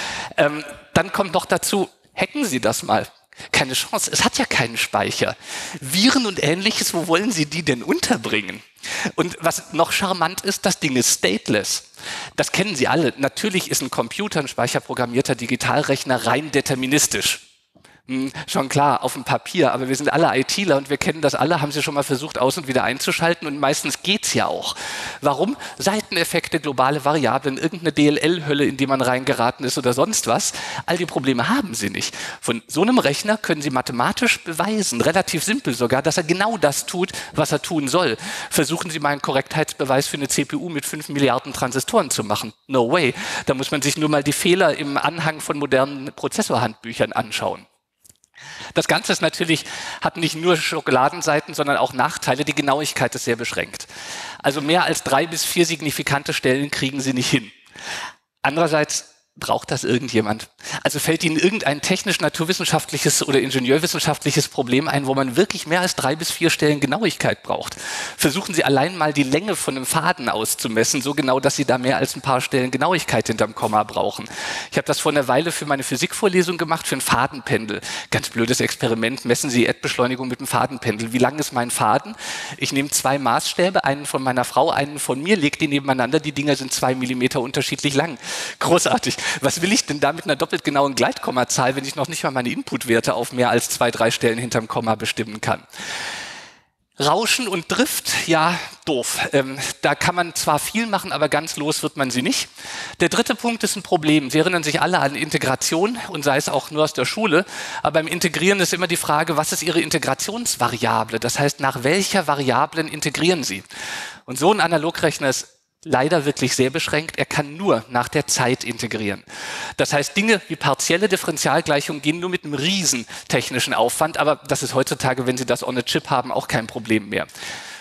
Dann kommt noch dazu, hacken Sie das mal. Keine Chance, es hat ja keinen Speicher. Viren und Ähnliches, wo wollen Sie die denn unterbringen? Und was noch charmant ist, das Ding ist stateless. Das kennen Sie alle. Natürlich ist ein Computer, ein speicherprogrammierter Digitalrechner rein deterministisch. Schon klar, auf dem Papier, aber wir sind alle ITler und wir kennen das alle, haben sie schon mal versucht, aus- und wieder einzuschalten und meistens geht's ja auch. Warum? Seiteneffekte, globale Variablen, irgendeine DLL-Hölle, in die man reingeraten ist oder sonst was. All die Probleme haben sie nicht. Von so einem Rechner können sie mathematisch beweisen, relativ simpel sogar, dass er genau das tut, was er tun soll. Versuchen Sie mal einen Korrektheitsbeweis für eine CPU mit 5 Milliarden Transistoren zu machen. No way. Da muss man sich nur mal die Fehler im Anhang von modernen Prozessorhandbüchern anschauen. Das Ganze ist natürlich, hat nicht nur Schokoladenseiten, sondern auch Nachteile. Die Genauigkeit ist sehr beschränkt. Also mehr als 3 bis 4 signifikante Stellen kriegen Sie nicht hin. Andererseits braucht das irgendjemand? Also fällt Ihnen irgendein technisch-naturwissenschaftliches oder ingenieurwissenschaftliches Problem ein, wo man wirklich mehr als 3 bis 4 Stellen Genauigkeit braucht? Versuchen Sie allein mal die Länge von einem Faden auszumessen, so genau, dass Sie da mehr als ein paar Stellen Genauigkeit hinterm Komma brauchen. Ich habe das vor einer Weile für meine Physikvorlesung gemacht, für ein Fadenpendel. Ganz blödes Experiment, messen Sie Erdbeschleunigung mit dem Fadenpendel. Wie lang ist mein Faden? Ich nehme 2 Maßstäbe, einen von meiner Frau, einen von mir, lege die nebeneinander, die Dinger sind 2 Millimeter unterschiedlich lang. Großartig. Was will ich denn da mit einer doppelt genauen Gleitkommazahl, wenn ich noch nicht mal meine Inputwerte auf mehr als 2, 3 Stellen hinterm Komma bestimmen kann? Rauschen und Drift, ja, doof. Da kann man zwar viel machen, aber ganz los wird man sie nicht. Der dritte Punkt ist ein Problem. Sie erinnern sich alle an Integration und sei es auch nur aus der Schule. Aber beim Integrieren ist immer die Frage, was ist Ihre Integrationsvariable? Das heißt, nach welcher Variablen integrieren Sie? Und so ein Analogrechner ist leider wirklich sehr beschränkt. Er kann nur nach der Zeit integrieren. Das heißt, Dinge wie partielle Differentialgleichungen gehen nur mit einem riesen technischen Aufwand, aber das ist heutzutage, wenn Sie das on a chip haben, auch kein Problem mehr.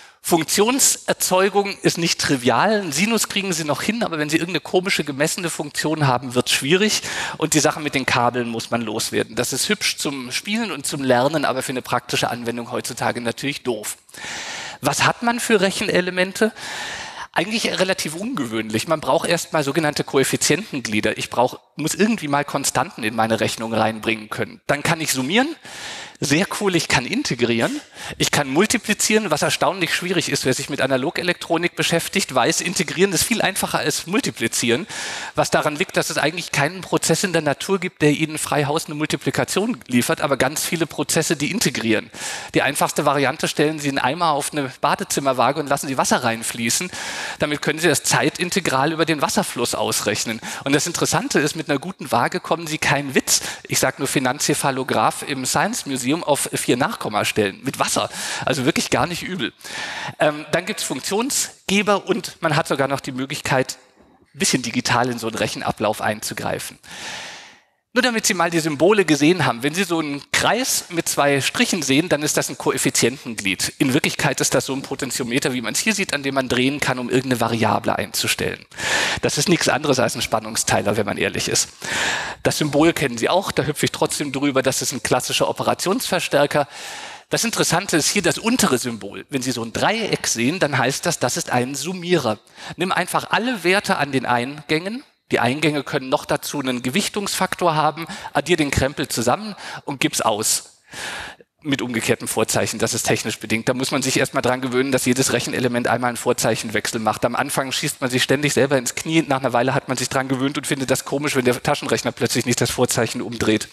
Funktionserzeugung ist nicht trivial. Einen Sinus kriegen Sie noch hin, aber wenn Sie irgendeine komische gemessene Funktion haben, wird es schwierig. Und die Sache mit den Kabeln muss man loswerden. Das ist hübsch zum Spielen und zum Lernen, aber für eine praktische Anwendung heutzutage natürlich doof. Was hat man für Rechenelemente? Eigentlich relativ ungewöhnlich. Man braucht erstmal sogenannte Koeffizientenglieder. Muss irgendwie mal Konstanten in meine Rechnung reinbringen können. Dann kann ich summieren. Sehr cool, ich kann integrieren, ich kann multiplizieren, was erstaunlich schwierig ist. Wer sich mit Analogelektronik beschäftigt, weiß, integrieren ist viel einfacher als multiplizieren, was daran liegt, dass es eigentlich keinen Prozess in der Natur gibt, der Ihnen frei Haus eine Multiplikation liefert, aber ganz viele Prozesse, die integrieren. Die einfachste Variante: stellen Sie einen Eimer auf eine Badezimmerwaage und lassen Sie Wasser reinfließen. Damit können Sie das Zeitintegral über den Wasserfluss ausrechnen. Und das Interessante ist, mit einer guten Waage kommen Sie keinen Witz. Ich sage nur Finanzcephalograph im Science Museum auf 4 Nachkommastellen mit Wasser. Also wirklich gar nicht übel. Dann gibt es Funktionsgeber und man hat sogar noch die Möglichkeit, ein bisschen digital in so einen Rechenablauf einzugreifen. Nur damit Sie mal die Symbole gesehen haben. Wenn Sie so einen Kreis mit 2 Strichen sehen, dann ist das ein Koeffizientenglied. In Wirklichkeit ist das so ein Potentiometer, wie man es hier sieht, an dem man drehen kann, um irgendeine Variable einzustellen. Das ist nichts anderes als ein Spannungsteiler, wenn man ehrlich ist. Das Symbol kennen Sie auch, da hüpfe ich trotzdem drüber. Das ist ein klassischer Operationsverstärker. Das Interessante ist hier das untere Symbol. Wenn Sie so ein Dreieck sehen, dann heißt das, das ist ein Summierer. Nimm einfach alle Werte an den Eingängen. Die Eingänge können noch dazu einen Gewichtungsfaktor haben, addier den Krempel zusammen und gib's aus. Mit umgekehrtem Vorzeichen, das ist technisch bedingt. Da muss man sich erstmal dran gewöhnen, dass jedes Rechenelement einmal einen Vorzeichenwechsel macht. Am Anfang schießt man sich ständig selber ins Knie, nach einer Weile hat man sich dran gewöhnt und findet das komisch, wenn der Taschenrechner plötzlich nicht das Vorzeichen umdreht.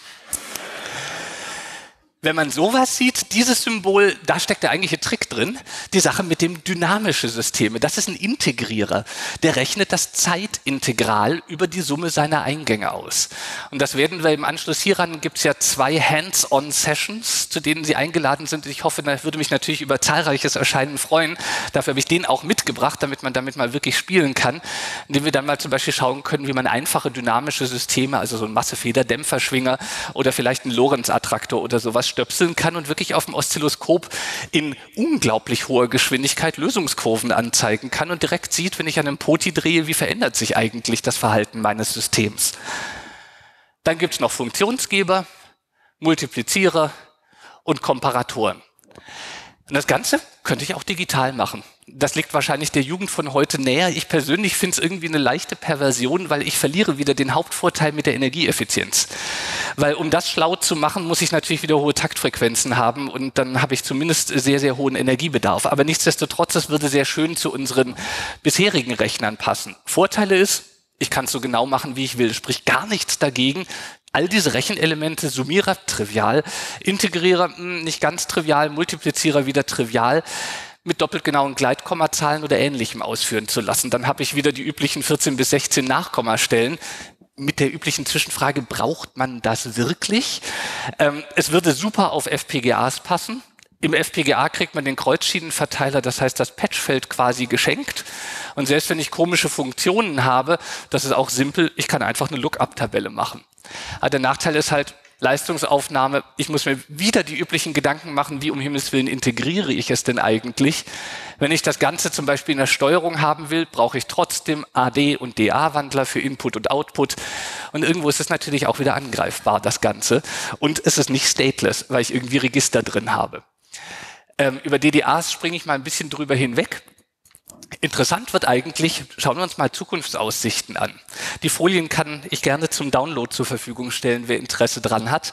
Wenn man sowas sieht, dieses Symbol, da steckt der eigentliche Trick drin, die Sache mit dem dynamischen Systeme. Das ist ein Integrierer, der rechnet das Zeitintegral über die Summe seiner Eingänge aus. Und das werden wir im Anschluss hieran, gibt es ja 2 Hands-on-Sessions, zu denen Sie eingeladen sind. Ich hoffe, da würde mich natürlich über zahlreiches Erscheinen freuen. Dafür habe ich den auch mitgebracht, damit man damit mal wirklich spielen kann, indem wir dann mal zum Beispiel schauen können, wie man einfache dynamische Systeme, also so ein Massefeder-Dämpferschwinger oder vielleicht ein Lorentz-Attraktor oder sowas stöpseln kann und wirklich auf dem Oszilloskop in unglaublich hoher Geschwindigkeit Lösungskurven anzeigen kann und direkt sieht, wenn ich an einem Poti drehe, wie verändert sich eigentlich das Verhalten meines Systems. Dann gibt es noch Funktionsgeber, Multiplizierer und Komparatoren. Und das Ganze könnte ich auch digital machen. Das liegt wahrscheinlich der Jugend von heute näher. Ich persönlich finde es irgendwie eine leichte Perversion, weil ich verliere wieder den Hauptvorteil mit der Energieeffizienz. Weil um das schlau zu machen, muss ich natürlich wieder hohe Taktfrequenzen haben und dann habe ich zumindest sehr, sehr hohen Energiebedarf. Aber nichtsdestotrotz, das würde sehr schön zu unseren bisherigen Rechnern passen. Vorteile ist, ich kann es so genau machen, wie ich will. Sprich gar nichts dagegen, all diese Rechenelemente, Summierer trivial, Integrierer nicht ganz trivial, Multiplizierer wieder trivial, mit doppelt genauen Gleitkommazahlen oder Ähnlichem ausführen zu lassen. Dann habe ich wieder die üblichen 14 bis 16 Nachkommastellen. Mit der üblichen Zwischenfrage, braucht man das wirklich? Es würde super auf FPGAs passen. Im FPGA kriegt man den Kreuzschienenverteiler, das heißt das Patchfeld quasi geschenkt. Und selbst wenn ich komische Funktionen habe, das ist auch simpel, ich kann einfach eine Lookup-Tabelle machen. Aber der Nachteil ist halt, Leistungsaufnahme, ich muss mir wieder die üblichen Gedanken machen, wie um Himmels Willen integriere ich es denn eigentlich? Wenn ich das Ganze zum Beispiel in der Steuerung haben will, brauche ich trotzdem AD- und DA-Wandler für Input und Output. Und irgendwo ist es natürlich auch wieder angreifbar, das Ganze. Und es ist nicht stateless, weil ich irgendwie Register drin habe. Über DDAs springe ich mal ein bisschen drüber hinweg. Interessant wird eigentlich, schauen wir uns mal Zukunftsaussichten an. Die Folien kann ich gerne zum Download zur Verfügung stellen, wer Interesse dran hat.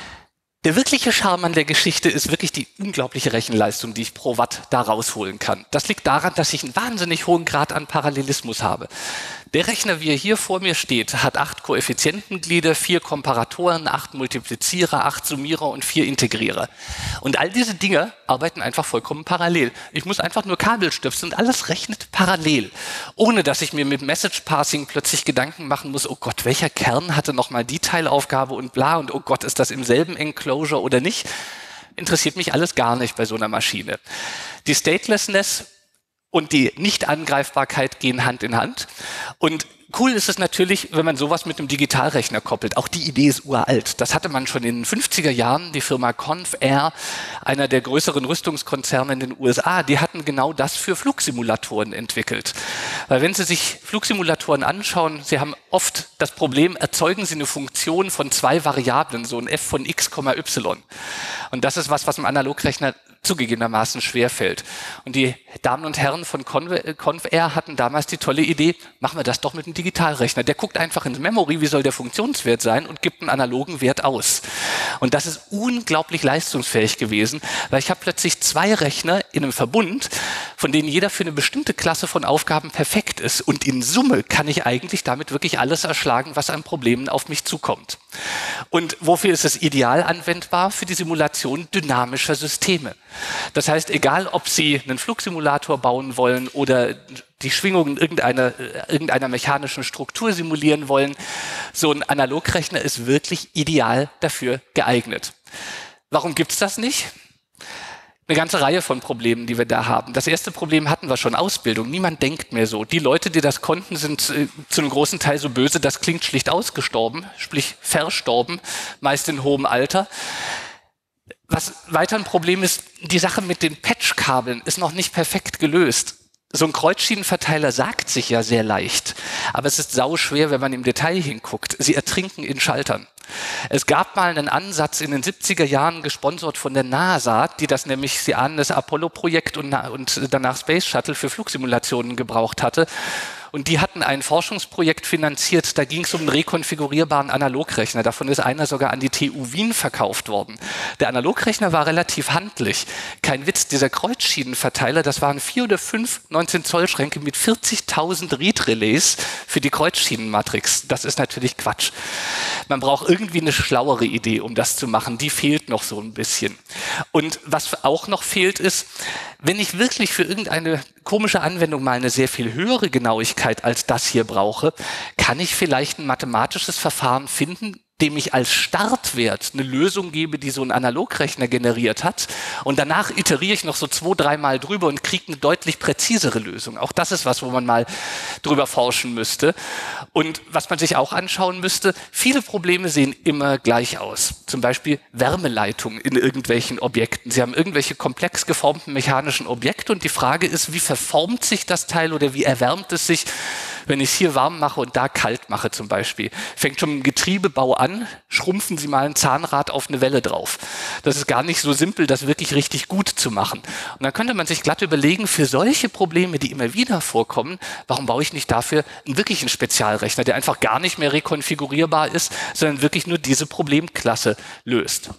Der wirkliche Charme an der Geschichte ist wirklich die unglaubliche Rechenleistung, die ich pro Watt da rausholen kann. Das liegt daran, dass ich einen wahnsinnig hohen Grad an Parallelismus habe. Der Rechner, wie er hier vor mir steht, hat 8 Koeffizientenglieder, 4 Komparatoren, 8 Multiplizierer, 8 Summierer und 4 Integrierer. Und all diese Dinge arbeiten einfach vollkommen parallel. Ich muss einfach nur Kabel stöpseln und alles rechnet parallel. Ohne dass ich mir mit Message Parsing plötzlich Gedanken machen muss, oh Gott, welcher Kern hatte nochmal die Teilaufgabe und bla und oh Gott, ist das im selben Enclosure oder nicht? Interessiert mich alles gar nicht bei so einer Maschine. Die Statelessness und die Nicht-Angreifbarkeit gehen Hand in Hand. Und cool ist es natürlich, wenn man sowas mit einem Digitalrechner koppelt. Auch die Idee ist uralt. Das hatte man schon in den 50er Jahren. Die Firma Convair, einer der größeren Rüstungskonzerne in den USA, die hatten genau das für Flugsimulatoren entwickelt. Weil wenn Sie sich Flugsimulatoren anschauen, Sie haben oft das Problem, erzeugen Sie eine Funktion von 2 Variablen, so ein f von x, y. Und das ist was im Analogrechner zugegebenermaßen schwerfällt. Und die Damen und Herren von Convair hatten damals die tolle Idee, machen wir das doch mit einem Digitalrechner. Der guckt einfach ins Memory, wie soll der Funktionswert sein und gibt einen analogen Wert aus. Und das ist unglaublich leistungsfähig gewesen, weil ich habe plötzlich 2 Rechner in einem Verbund, von denen jeder für eine bestimmte Klasse von Aufgaben perfekt ist. Und in Summe kann ich eigentlich damit wirklich alles erschlagen, was an Problemen auf mich zukommt. Und wofür ist es ideal anwendbar? Für die Simulation dynamischer Systeme. Das heißt, egal ob Sie einen Flugsimulator bauen wollen oder die Schwingungen irgendeiner mechanischen Struktur simulieren wollen, so ein Analogrechner ist wirklich ideal dafür geeignet. Warum gibt es das nicht? Eine ganze Reihe von Problemen, die wir da haben. Das erste Problem hatten wir schon, Ausbildung. Niemand denkt mehr so. Die Leute, die das konnten, sind zu einem großen Teil so böse, das klingt schlicht ausgestorben, sprich verstorben, meist in hohem Alter. Was weiter ein Problem ist, die Sache mit den Patchkabeln ist noch nicht perfekt gelöst. So ein Kreuzschienenverteiler sagt sich ja sehr leicht, aber es ist sauschwer, wenn man im Detail hinguckt. Sie ertrinken in Schaltern. Es gab mal einen Ansatz in den 70er Jahren, gesponsert von der NASA, die das nämlich, Sie ahnen, das Apollo-Projekt und danach Space Shuttle für Flugsimulationen gebraucht hatte. Und die hatten ein Forschungsprojekt finanziert, da ging es um einen rekonfigurierbaren Analogrechner. Davon ist einer sogar an die TU Wien verkauft worden. Der Analogrechner war relativ handlich. Kein Witz, dieser Kreuzschienenverteiler, das waren 4 oder 5 19-Zoll-Schränke mit 40.000 Read-Relais für die Kreuzschienenmatrix. Das ist natürlich Quatsch. Man braucht irgendwie eine schlauere Idee, um das zu machen. Die fehlt noch so ein bisschen. Und was auch noch fehlt ist, wenn ich wirklich für irgendeine komische Anwendung mal eine sehr viel höhere Genauigkeit als das hier brauche, kann ich vielleicht ein mathematisches Verfahren finden, dem ich als Startwert eine Lösung gebe, die so ein Analogrechner generiert hat. Und danach iteriere ich noch so 2-3 Mal drüber und kriege eine deutlich präzisere Lösung. Auch das ist was, wo man mal drüber forschen müsste. Und was man sich auch anschauen müsste, viele Probleme sehen immer gleich aus. Zum Beispiel Wärmeleitung in irgendwelchen Objekten. Sie haben irgendwelche komplex geformten mechanischen Objekte und die Frage ist, wie verformt sich das Teil oder wie erwärmt es sich, wenn ich es hier warm mache und da kalt mache zum Beispiel. Fängt schon im Getriebebau an, schrumpfen Sie mal ein Zahnrad auf eine Welle drauf. Das ist gar nicht so simpel, das wirklich richtig gut zu machen. Und dann könnte man sich glatt überlegen, für solche Probleme, die immer wieder vorkommen, warum baue ich nicht dafür einen wirklichen Spezialrechner, der einfach gar nicht mehr rekonfigurierbar ist, sondern wirklich nur diese Problemklasse löst.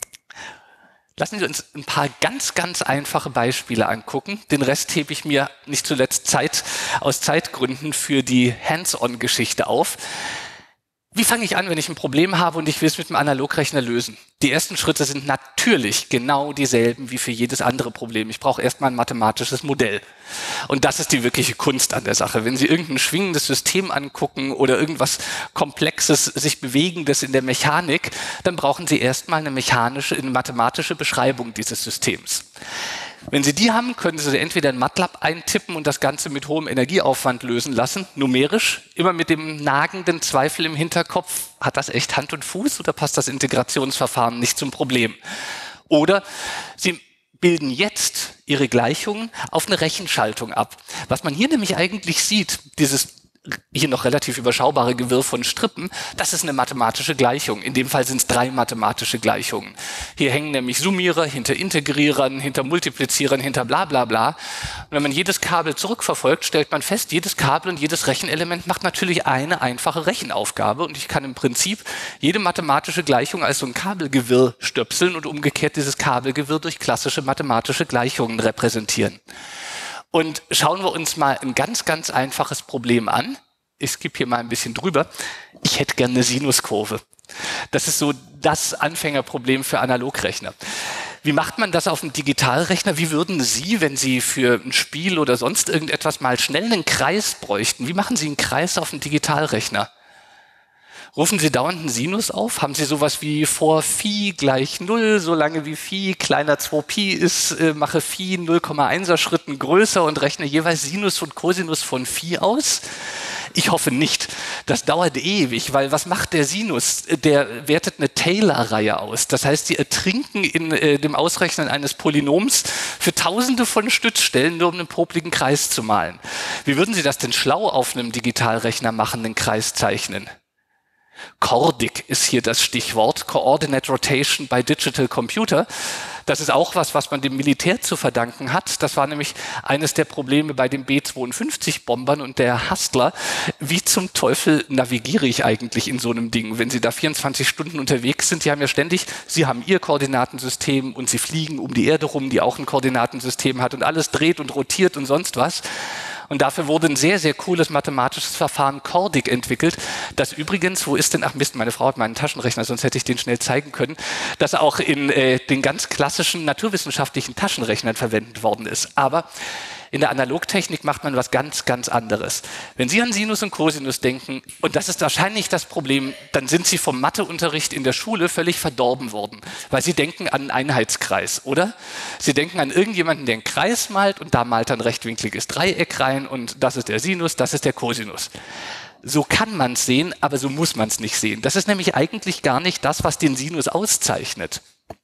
Lassen Sie uns ein paar ganz, ganz einfache Beispiele angucken. Den Rest hebe ich mir nicht zuletzt aus Zeitgründen für die Hands-on-Geschichte auf. Wie fange ich an, wenn ich ein Problem habe und ich will es mit einem Analogrechner lösen? Die ersten Schritte sind natürlich genau dieselben wie für jedes andere Problem. Ich brauche erstmal ein mathematisches Modell. Und das ist die wirkliche Kunst an der Sache. Wenn Sie irgendein schwingendes System angucken oder irgendwas Komplexes, sich Bewegendes in der Mechanik, dann brauchen Sie erstmal eine mathematische Beschreibung dieses Systems. Wenn Sie die haben, können Sie entweder in MATLAB eintippen und das Ganze mit hohem Energieaufwand lösen lassen, numerisch, immer mit dem nagenden Zweifel im Hinterkopf, hat das echt Hand und Fuß oder passt das Integrationsverfahren nicht zum Problem? Oder Sie bilden jetzt Ihre Gleichungen auf eine Rechenschaltung ab. Was man hier nämlich eigentlich sieht, dieses hier noch relativ überschaubare Gewirr von Strippen, das ist eine mathematische Gleichung. In dem Fall sind es 3 mathematische Gleichungen. Hier hängen nämlich Summierer hinter Integrierern, hinter Multiplizierern, hinter bla bla bla. Und wenn man jedes Kabel zurückverfolgt, stellt man fest, jedes Kabel und jedes Rechenelement macht natürlich eine einfache Rechenaufgabe und ich kann im Prinzip jede mathematische Gleichung als so ein Kabelgewirr stöpseln und umgekehrt dieses Kabelgewirr durch klassische mathematische Gleichungen repräsentieren. Und schauen wir uns mal ein ganz, ganz einfaches Problem an. Ich skippe hier mal ein bisschen drüber. Ich hätte gerne eine Sinuskurve. Das ist so das Anfängerproblem für Analogrechner. Wie macht man das auf einem Digitalrechner? Wie würden Sie, wenn Sie für ein Spiel oder sonst irgendetwas mal schnell einen Kreis bräuchten, wie machen Sie einen Kreis auf einem Digitalrechner? Rufen Sie dauernd einen Sinus auf? Haben Sie sowas wie vor Phi gleich 0, solange wie Phi kleiner 2Pi ist, mache Phi 0,1er Schritten größer und rechne jeweils Sinus und Cosinus von Phi aus? Ich hoffe nicht. Das dauert ewig, weil was macht der Sinus? Der wertet eine Taylor-Reihe aus. Das heißt, Sie ertrinken in dem Ausrechnen eines Polynoms für Tausende von Stützstellen, nur um einen popligen Kreis zu malen. Wie würden Sie das denn schlau auf einem Digitalrechner machen, einen Kreis zeichnen? CORDIC ist hier das Stichwort, Coordinate Rotation by Digital Computer. Das ist auch was man dem Militär zu verdanken hat. Das war nämlich eines der Probleme bei den B-52-Bombern und der Hustler. Wie zum Teufel navigiere ich eigentlich in so einem Ding, wenn Sie da 24 Stunden unterwegs sind? Die haben ja ständig, Sie haben Ihr Koordinatensystem und Sie fliegen um die Erde rum, die auch ein Koordinatensystem hat und alles dreht und rotiert und sonst was. Und dafür wurde ein sehr, sehr cooles mathematisches Verfahren CORDIC entwickelt, das übrigens, wo ist denn, ach Mist, meine Frau hat meinen Taschenrechner, sonst hätte ich den schnell zeigen können, das auch in den ganz klassischen naturwissenschaftlichen Taschenrechnern verwendet worden ist. Aber in der Analogtechnik macht man was ganz, ganz anderes. Wenn Sie an Sinus und Cosinus denken, und das ist wahrscheinlich das Problem, dann sind Sie vom Matheunterricht in der Schule völlig verdorben worden, weil Sie denken an einen Einheitskreis, oder? Sie denken an irgendjemanden, der einen Kreis malt und da malt er ein rechtwinkliges Dreieck rein und das ist der Sinus, das ist der Cosinus. So kann man es sehen, aber so muss man es nicht sehen. Das ist nämlich eigentlich gar nicht das, was den Sinus auszeichnet.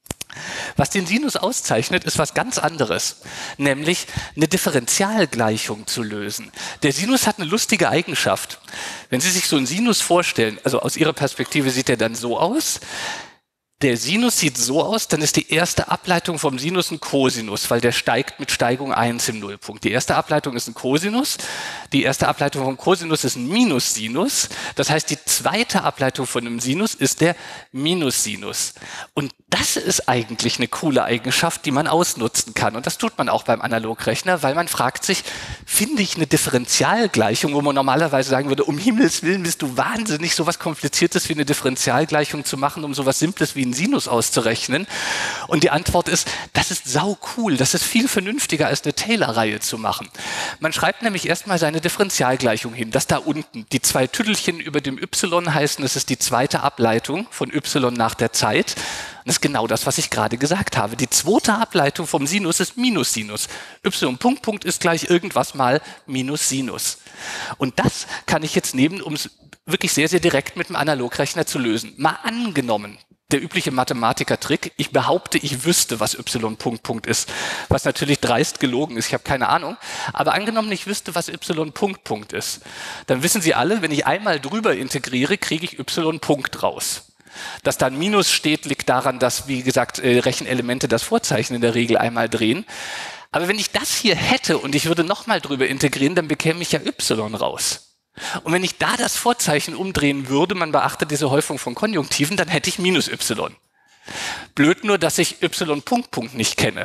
Was den Sinus auszeichnet, ist was ganz anderes, nämlich eine Differentialgleichung zu lösen. Der Sinus hat eine lustige Eigenschaft. Wenn Sie sich so einen Sinus vorstellen, also aus Ihrer Perspektive sieht er dann so aus, der Sinus sieht so aus, dann ist die erste Ableitung vom Sinus ein Cosinus, weil der steigt mit Steigung 1 im Nullpunkt. Die erste Ableitung ist ein Cosinus, die erste Ableitung vom Cosinus ist ein Minussinus. Das heißt, die zweite Ableitung von einem Sinus ist der Minussinus. Und das ist eigentlich eine coole Eigenschaft, die man ausnutzen kann. Und das tut man auch beim Analogrechner, weil man fragt sich, finde ich eine Differentialgleichung, wo man normalerweise sagen würde, um Himmels Willen bist du wahnsinnig, sowas Kompliziertes wie eine Differentialgleichung zu machen, um sowas Simples wie einen Sinus auszurechnen. Und die Antwort ist, das ist sau cool, das ist viel vernünftiger als eine Taylor-Reihe zu machen. Man schreibt nämlich erstmal seine Differentialgleichung hin, das da unten, die 2 Tüdelchen über dem y heißen, das ist die zweite Ableitung von y nach der Zeit. Und das ist genau das, was ich gerade gesagt habe. Die zweite Ableitung vom Sinus ist Minussinus. Y Punkt Punkt ist gleich irgendwas mal minus Sinus. Und das kann ich jetzt nehmen, um es wirklich sehr, sehr direkt mit dem Analogrechner zu lösen. Mal angenommen, der übliche Mathematiker-Trick, ich behaupte, ich wüsste, was y Punkt Punkt ist, was natürlich dreist gelogen ist, ich habe keine Ahnung, aber angenommen, ich wüsste, was y Punkt Punkt ist, dann wissen Sie alle, wenn ich einmal drüber integriere, kriege ich y Punkt raus. Dass da ein Minus steht, liegt daran, dass, wie gesagt, Rechenelemente das Vorzeichen in der Regel einmal drehen. Aber wenn ich das hier hätte und ich würde nochmal drüber integrieren, dann bekäme ich ja y raus. Und wenn ich da das Vorzeichen umdrehen würde, man beachtet diese Häufung von Konjunktiven, dann hätte ich minus y. Blöd nur, dass ich y Punkt Punkt nicht kenne.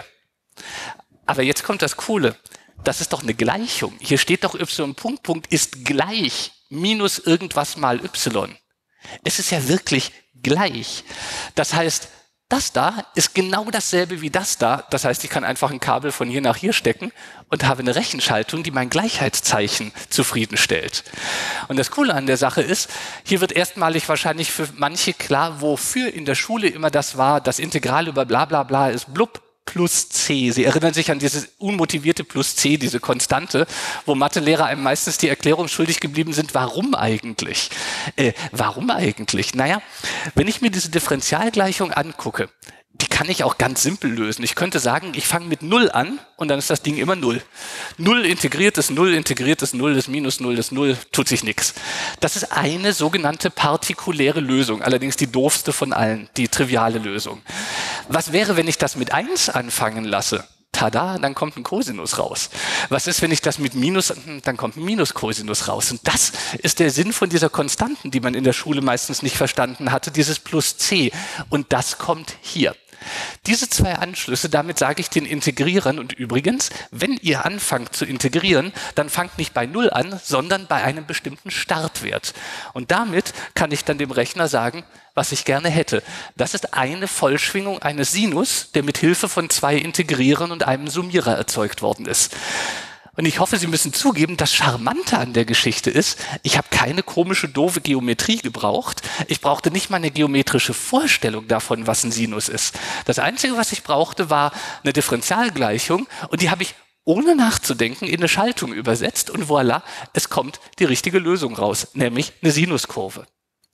Aber jetzt kommt das Coole. Das ist doch eine Gleichung. Hier steht doch y Punkt Punkt ist gleich minus irgendwas mal y. Es ist ja wirklich gleich. Das heißt, das da ist genau dasselbe wie das da. Das heißt, ich kann einfach ein Kabel von hier nach hier stecken und habe eine Rechenschaltung, die mein Gleichheitszeichen zufriedenstellt. Und das Coole an der Sache ist, hier wird erstmalig wahrscheinlich für manche klar, wofür in der Schule immer das war, das Integral über bla bla bla ist blub plus c. Sie erinnern sich an dieses unmotivierte plus c, diese Konstante, wo Mathelehrer einem meistens die Erklärung schuldig geblieben sind, warum eigentlich? Warum eigentlich? Naja, wenn ich mir diese Differentialgleichung angucke, die kann ich auch ganz simpel lösen. Ich könnte sagen, ich fange mit 0 an und dann ist das Ding immer 0. 0 integriert ist 0, integriert ist 0, ist minus 0, ist 0, tut sich nichts. Das ist eine sogenannte partikuläre Lösung, allerdings die doofste von allen, die triviale Lösung. Was wäre, wenn ich das mit 1 anfangen lasse? Tada, dann kommt ein Cosinus raus. Was ist, wenn ich das mit Minus, dann kommt ein Minus-Cosinus raus. Und das ist der Sinn von dieser Konstanten, die man in der Schule meistens nicht verstanden hatte, dieses plus c. Und das kommt hier. Diese zwei Anschlüsse, damit sage ich den Integrierern, und übrigens, wenn ihr anfangt zu integrieren, dann fangt nicht bei 0 an, sondern bei einem bestimmten Startwert. Und damit kann ich dann dem Rechner sagen, was ich gerne hätte. Das ist eine Vollschwingung eines Sinus, der mit Hilfe von 2 Integrierern und einem Summierer erzeugt worden ist. Und ich hoffe, Sie müssen zugeben, das Charmante an der Geschichte ist, ich habe keine komische, doofe Geometrie gebraucht. Ich brauchte nicht mal eine geometrische Vorstellung davon, was ein Sinus ist. Das Einzige, was ich brauchte, war eine Differentialgleichung und die habe ich ohne nachzudenken in eine Schaltung übersetzt und voilà, es kommt die richtige Lösung raus, nämlich eine Sinuskurve.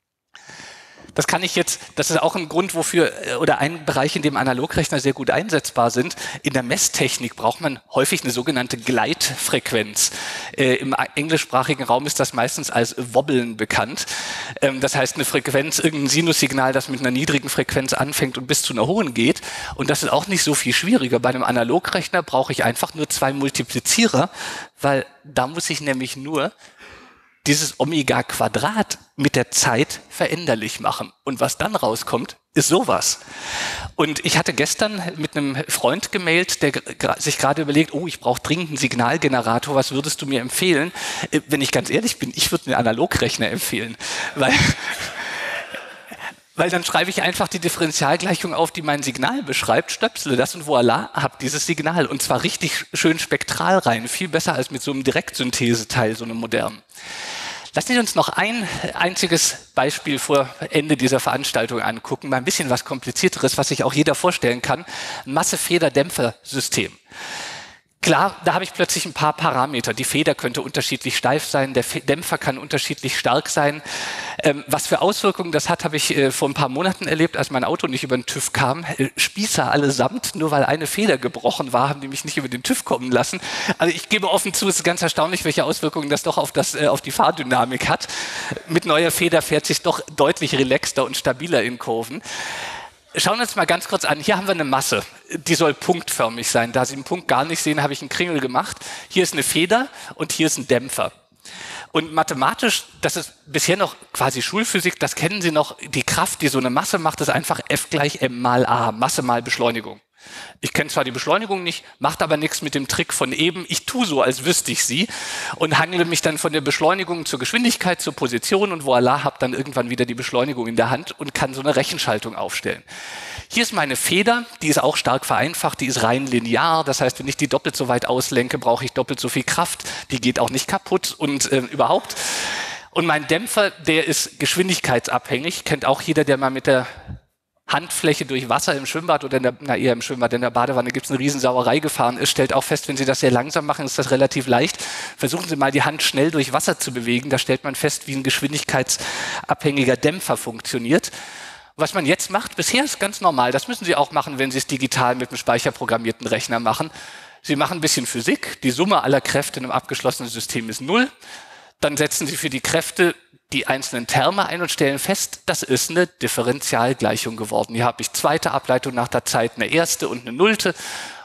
Das kann ich jetzt, das ist auch ein Grund, wofür, oder ein Bereich, in dem Analogrechner sehr gut einsetzbar sind. In der Messtechnik braucht man häufig eine sogenannte Gleitfrequenz. Im englischsprachigen Raum ist das meistens als Wobbeln bekannt. Das heißt, eine Frequenz, irgendein Sinussignal, das mit einer niedrigen Frequenz anfängt und bis zu einer hohen geht. Und das ist auch nicht so viel schwieriger. Bei einem Analogrechner brauche ich einfach nur 2 Multiplizierer, weil da muss ich nämlich nur dieses Omega-Quadrat mit der Zeit veränderlich machen. Und was dann rauskommt, ist sowas. Und ich hatte gestern mit einem Freund gemailt, der sich gerade überlegt, oh, ich brauche dringend einen Signalgenerator, was würdest du mir empfehlen? Wenn ich ganz ehrlich bin, ich würde einen Analogrechner empfehlen, weil dann schreibe ich einfach die Differentialgleichung auf, die mein Signal beschreibt, stöpsele das und voilà, habe dieses Signal. Und zwar richtig schön spektral rein, viel besser als mit so einem Direktsyntheseteil, so einem modernen. Lassen Sie uns noch ein einziges Beispiel vor Ende dieser Veranstaltung angucken, mal ein bisschen was Komplizierteres, was sich auch jeder vorstellen kann. Ein Masse-Feder-Dämpfer-System. Klar, da habe ich plötzlich ein paar Parameter. Die Feder könnte unterschiedlich steif sein, der Dämpfer kann unterschiedlich stark sein. Was für Auswirkungen das hat, habe ich vor ein paar Monaten erlebt, als mein Auto nicht über den TÜV kam. Spießer allesamt, nur weil eine Feder gebrochen war, haben die mich nicht über den TÜV kommen lassen. Also ich gebe offen zu, es ist ganz erstaunlich, welche Auswirkungen das doch auf die Fahrdynamik hat. Mit neuer Feder fährt sich doch deutlich relaxter und stabiler in Kurven. Schauen wir uns mal ganz kurz an. Hier haben wir eine Masse, die soll punktförmig sein. Da Sie den Punkt gar nicht sehen, habe ich einen Kringel gemacht. Hier ist eine Feder und hier ist ein Dämpfer. Und mathematisch, das ist bisher noch quasi Schulphysik, das kennen Sie noch, die Kraft, die so eine Masse macht, ist einfach F gleich m mal a, Masse mal Beschleunigung. Ich kenne zwar die Beschleunigung nicht, macht aber nichts mit dem Trick von eben. Ich tue so, als wüsste ich sie und hangele mich dann von der Beschleunigung zur Geschwindigkeit, zur Position und voilà, habe dann irgendwann wieder die Beschleunigung in der Hand und kann so eine Rechenschaltung aufstellen. Hier ist meine Feder, die ist auch stark vereinfacht, die ist rein linear. Das heißt, wenn ich die doppelt so weit auslenke, brauche ich doppelt so viel Kraft. Die geht auch nicht kaputt und überhaupt. Und mein Dämpfer, der ist geschwindigkeitsabhängig. Kennt auch jeder, der mal mit der Handfläche durch Wasser im Schwimmbad oder eher im Schwimmbad, in der Badewanne gibt es eine Riesensauerei gefahren ist, stellt auch fest, wenn Sie das sehr langsam machen, ist das relativ leicht. Versuchen Sie mal, die Hand schnell durch Wasser zu bewegen, da stellt man fest, wie ein geschwindigkeitsabhängiger Dämpfer funktioniert. Was man jetzt macht, bisher ist ganz normal, das müssen Sie auch machen, wenn Sie es digital mit einem speicherprogrammierten Rechner machen. Sie machen ein bisschen Physik, die Summe aller Kräfte in einem abgeschlossenen System ist 0. Dann setzen Sie für die Kräfte die einzelnen Terme ein und stellen fest, das ist eine Differentialgleichung geworden. Hier habe ich zweite Ableitung nach der Zeit, eine erste und eine nullte.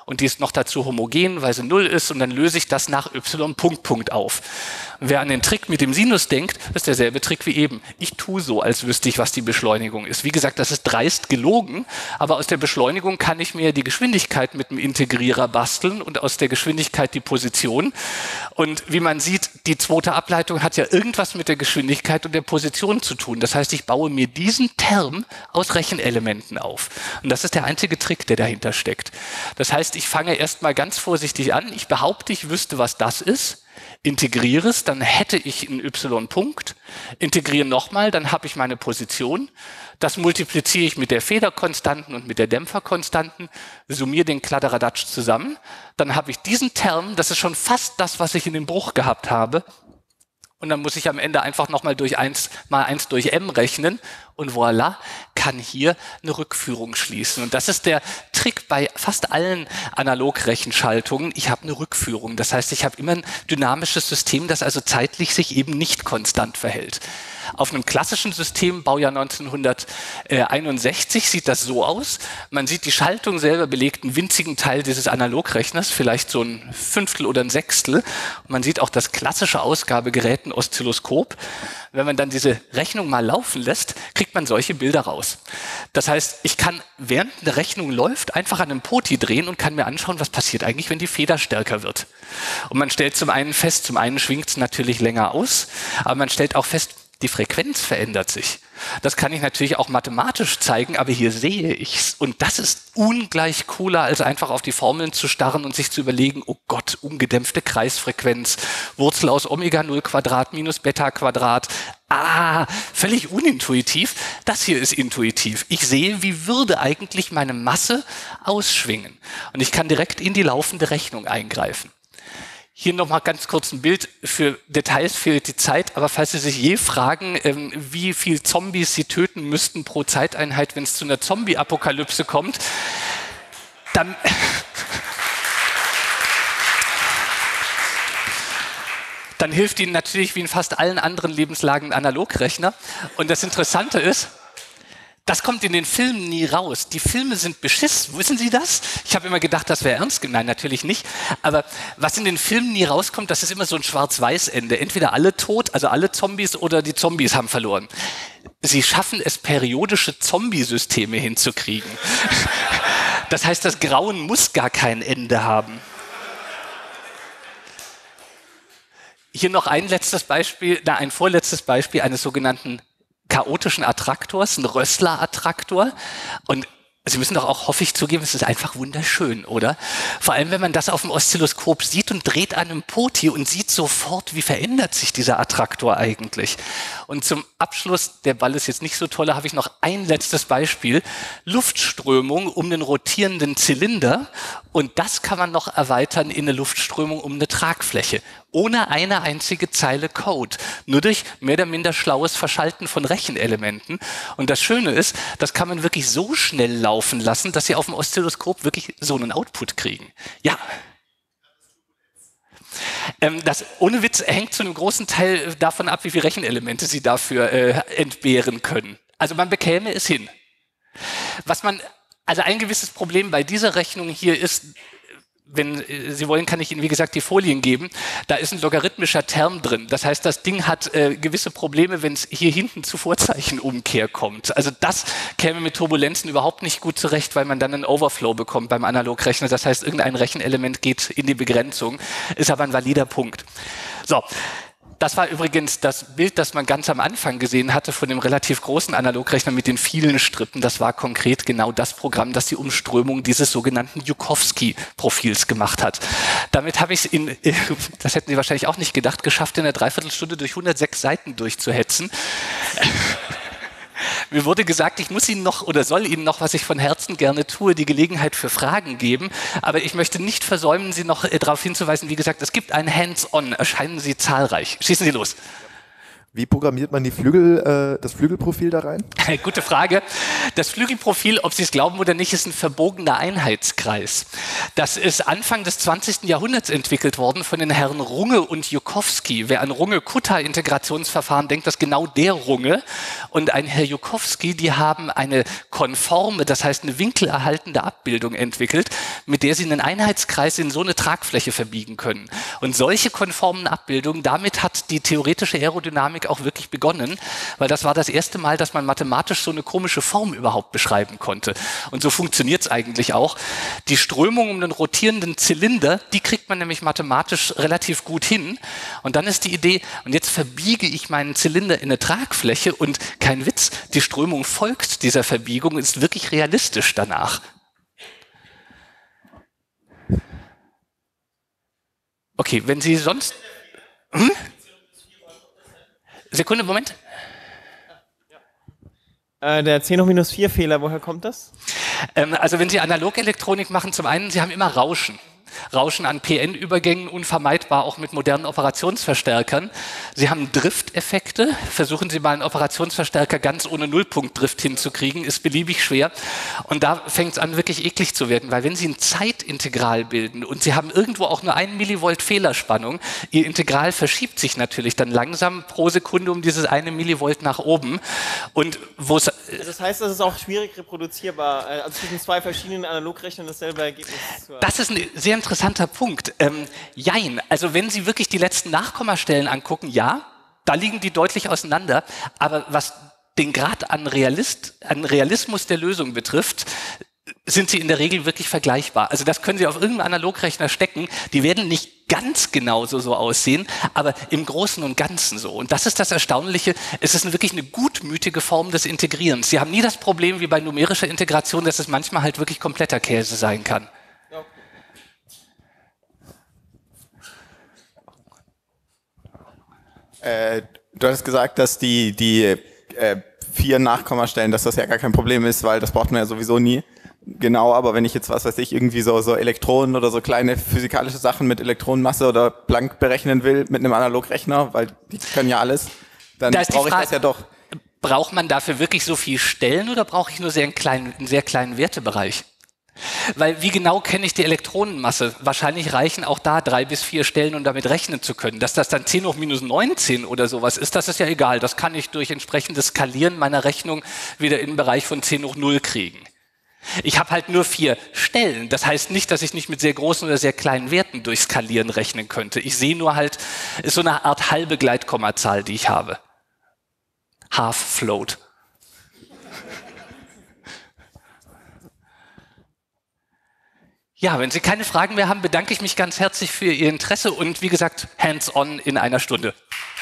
und die ist noch dazu homogen, weil sie 0 ist und dann löse ich das nach y Punkt, Punkt auf. Wer an den Trick mit dem Sinus denkt, ist derselbe Trick wie eben. Ich tue so, als wüsste ich, was die Beschleunigung ist. Wie gesagt, das ist dreist gelogen, aber aus der Beschleunigung kann ich mir die Geschwindigkeit mit dem Integrierer basteln und aus der Geschwindigkeit die Position. Und wie man sieht, die zweite Ableitung hat ja irgendwas mit der Geschwindigkeit und der Position zu tun. Das heißt, ich baue mir diesen Term aus Rechenelementen auf. Und das ist der einzige Trick, der dahinter steckt. Das heißt, ich fange erstmal ganz vorsichtig an. Ich behaupte, ich wüsste, was das ist. Integriere es, dann hätte ich einen y-Punkt. Integriere nochmal, dann habe ich meine Position. Das multipliziere ich mit der Federkonstanten und mit der Dämpferkonstanten, summiere den Kladderadatsch zusammen. Dann habe ich diesen Term, das ist schon fast das, was ich in dem Bruch gehabt habe. Und dann muss ich am Ende einfach nochmal durch 1 mal 1 durch m rechnen und voilà, kann hier eine Rückführung schließen. Und das ist der Trick bei fast allen Analogrechenschaltungen. Ich habe eine Rückführung. Das heißt, ich habe immer ein dynamisches System, das also zeitlich sich eben nicht konstant verhält. Auf einem klassischen System, Baujahr 1961, sieht das so aus. Man sieht, die Schaltung selber belegt einen winzigen Teil dieses Analogrechners, vielleicht so ein Fünftel oder ein Sechstel. Und man sieht auch das klassische Ausgabegerät, ein Oszilloskop. Wenn man dann diese Rechnung mal laufen lässt, kriegt man solche Bilder raus. Das heißt, ich kann, während eine Rechnung läuft, einfach an einem Poti drehen und kann mir anschauen, was passiert eigentlich, wenn die Feder stärker wird. Und man stellt zum einen fest, zum einen schwingt es natürlich länger aus, aber man stellt auch fest, die Frequenz verändert sich. Das kann ich natürlich auch mathematisch zeigen, aber hier sehe ich's. Und das ist ungleich cooler, als einfach auf die Formeln zu starren und sich zu überlegen, oh Gott, ungedämpfte Kreisfrequenz, Wurzel aus Omega 0 Quadrat minus Beta Quadrat. Völlig unintuitiv. Das hier ist intuitiv. Ich sehe, wie würde eigentlich meine Masse ausschwingen. Und ich kann direkt in die laufende Rechnung eingreifen. Hier nochmal ganz kurz ein Bild. Für Details fehlt die Zeit, aber falls Sie sich je fragen, wie viel Zombies Sie töten müssten pro Zeiteinheit, wenn es zu einer Zombie-Apokalypse kommt, dann hilft Ihnen natürlich wie in fast allen anderen Lebenslagen ein Analogrechner. Und das Interessante ist, das kommt in den Filmen nie raus. Die Filme sind Beschiss. Wissen Sie das? Ich habe immer gedacht, das wäre ernst gemeint. Nein, natürlich nicht. Aber was in den Filmen nie rauskommt, das ist immer so ein Schwarz-Weiß-Ende. Entweder alle tot, also alle Zombies, oder die Zombies haben verloren. Sie schaffen es, periodische Zombie-Systeme hinzukriegen. Das heißt, das Grauen muss gar kein Ende haben. Hier noch ein vorletztes Beispiel eines sogenannten chaotischen Attraktors, ein Rössler-Attraktor. Und Sie müssen doch auch, hoffe ich, zugeben, es ist einfach wunderschön, oder? Vor allem, wenn man das auf dem Oszilloskop sieht und dreht an einem Poti und sieht sofort, wie verändert sich dieser Attraktor eigentlich. Und zum Abschluss, der Ball ist jetzt nicht so toll, habe ich noch ein letztes Beispiel. Luftströmung um einen rotierenden Zylinder. Und das kann man noch erweitern in eine Luftströmung um eine Tragfläche. Ohne eine einzige Zeile Code. Nur durch mehr oder minder schlaues Verschalten von Rechenelementen. Und das Schöne ist, das kann man wirklich so schnell laufen lassen, dass Sie auf dem Oszilloskop wirklich so einen Output kriegen. Ja. Das ohne Witz hängt zu einem großen Teil davon ab, wie viele Rechenelemente Sie dafür entbehren können. Also man bekäme es hin. Also ein gewisses Problem bei dieser Rechnung hier ist, wenn Sie wollen, kann ich Ihnen, wie gesagt, die Folien geben. Da ist ein logarithmischer Term drin. Das heißt, das Ding hat gewisse Probleme, wenn es hier hinten zu Vorzeichenumkehr kommt. Also das käme mit Turbulenzen überhaupt nicht gut zurecht, weil man dann einen Overflow bekommt beim Analogrechner. Das heißt, irgendein Rechenelement geht in die Begrenzung. Ist aber ein valider Punkt. So. Das war übrigens das Bild, das man ganz am Anfang gesehen hatte von dem relativ großen Analogrechner mit den vielen Strippen. Das war konkret genau das Programm, das die Umströmung dieses sogenannten Joukowski-Profils gemacht hat. Damit habe ich es das hätten Sie wahrscheinlich auch nicht gedacht, geschafft, in einer Dreiviertelstunde durch 106 Seiten durchzuhetzen. Mir wurde gesagt, ich muss Ihnen noch oder soll Ihnen noch, was ich von Herzen gerne tue, die Gelegenheit für Fragen geben. Aber ich möchte nicht versäumen, Sie noch darauf hinzuweisen, wie gesagt, es gibt ein Hands-on, erscheinen Sie zahlreich. Schießen Sie los. Wie programmiert man die das Flügelprofil da rein? Gute Frage. Das Flügelprofil, ob Sie es glauben oder nicht, ist ein verbogener Einheitskreis. Das ist Anfang des 20. Jahrhunderts entwickelt worden von den Herren Runge und Joukowski. Wer an Runge-Kutta-Integrationsverfahren denkt, das ist genau der Runge. Und ein Herr Joukowski, die haben eine konforme, das heißt eine winkelerhaltende Abbildung entwickelt, mit der Sie einen Einheitskreis in so eine Tragfläche verbiegen können. Und solche konformen Abbildungen, damit hat die theoretische Aerodynamik auch wirklich begonnen, weil das war das erste Mal, dass man mathematisch so eine komische Form überhaupt beschreiben konnte. Und so funktioniert es eigentlich auch. Die Strömung um den rotierenden Zylinder, die kriegt man nämlich mathematisch relativ gut hin. Und dann ist die Idee, und jetzt verbiege ich meinen Zylinder in eine Tragfläche und kein Witz, die Strömung folgt dieser Verbiegung und ist wirklich realistisch danach. Okay, wenn Sie sonst... Sekunde, Moment. Der 10⁻⁴ Fehler, woher kommt das? Also wenn Sie Analogelektronik machen, zum einen, Sie haben immer Rauschen. Rauschen an PN-Übergängen, unvermeidbar auch mit modernen Operationsverstärkern. Sie haben Drifteffekte. Versuchen Sie mal einen Operationsverstärker ganz ohne Nullpunktdrift hinzukriegen, ist beliebig schwer. Und da fängt es an, wirklich eklig zu werden, weil wenn Sie ein Zeitintegral bilden und Sie haben irgendwo auch nur 1 Millivolt Fehlerspannung, Ihr Integral verschiebt sich natürlich dann langsam pro Sekunde um dieses 1 Millivolt nach oben. Und wo es das heißt, das ist auch schwierig reproduzierbar, also zwischen zwei verschiedenen Analogrechnern dasselbe Ergebnis zu haben. Das ist ein sehr interessanter Punkt. Jein, also wenn Sie wirklich die letzten Nachkommastellen angucken, ja, da liegen die deutlich auseinander, aber was den Grad an Realismus der Lösung betrifft, sind sie in der Regel wirklich vergleichbar. Also das können Sie auf irgendeinen Analogrechner stecken, die werden nicht ganz genauso so aussehen, aber im Großen und Ganzen so. Und das ist das Erstaunliche, es ist wirklich eine gutmütige Form des Integrierens. Sie haben nie das Problem wie bei numerischer Integration, dass es manchmal halt wirklich kompletter Käse sein kann. Du hast gesagt, dass die 4 Nachkommastellen, dass das ja gar kein Problem ist, weil das braucht man ja sowieso nie. Genau, aber wenn ich jetzt, was weiß ich, irgendwie so Elektronen oder so kleine physikalische Sachen mit Elektronenmasse oder Planck berechnen will mit einem Analogrechner, weil die können ja alles, dann brauche ich das ja doch. Braucht man dafür wirklich so viel Stellen oder brauche ich nur einen sehr kleinen Wertebereich? Weil wie genau kenne ich die Elektronenmasse? Wahrscheinlich reichen auch da 3 bis 4 Stellen, um damit rechnen zu können. Dass das dann 10⁻⁹ oder sowas ist, das ist ja egal. Das kann ich durch entsprechendes Skalieren meiner Rechnung wieder in den Bereich von 10⁻0 kriegen. Ich habe halt nur 4 Stellen. Das heißt nicht, dass ich nicht mit sehr großen oder sehr kleinen Werten durch Skalieren rechnen könnte. Ich sehe nur halt, ist so eine Art halbe Gleitkommazahl, die ich habe. Half float. Ja, wenn Sie keine Fragen mehr haben, bedanke ich mich ganz herzlich für Ihr Interesse und wie gesagt, hands-on in einer Stunde.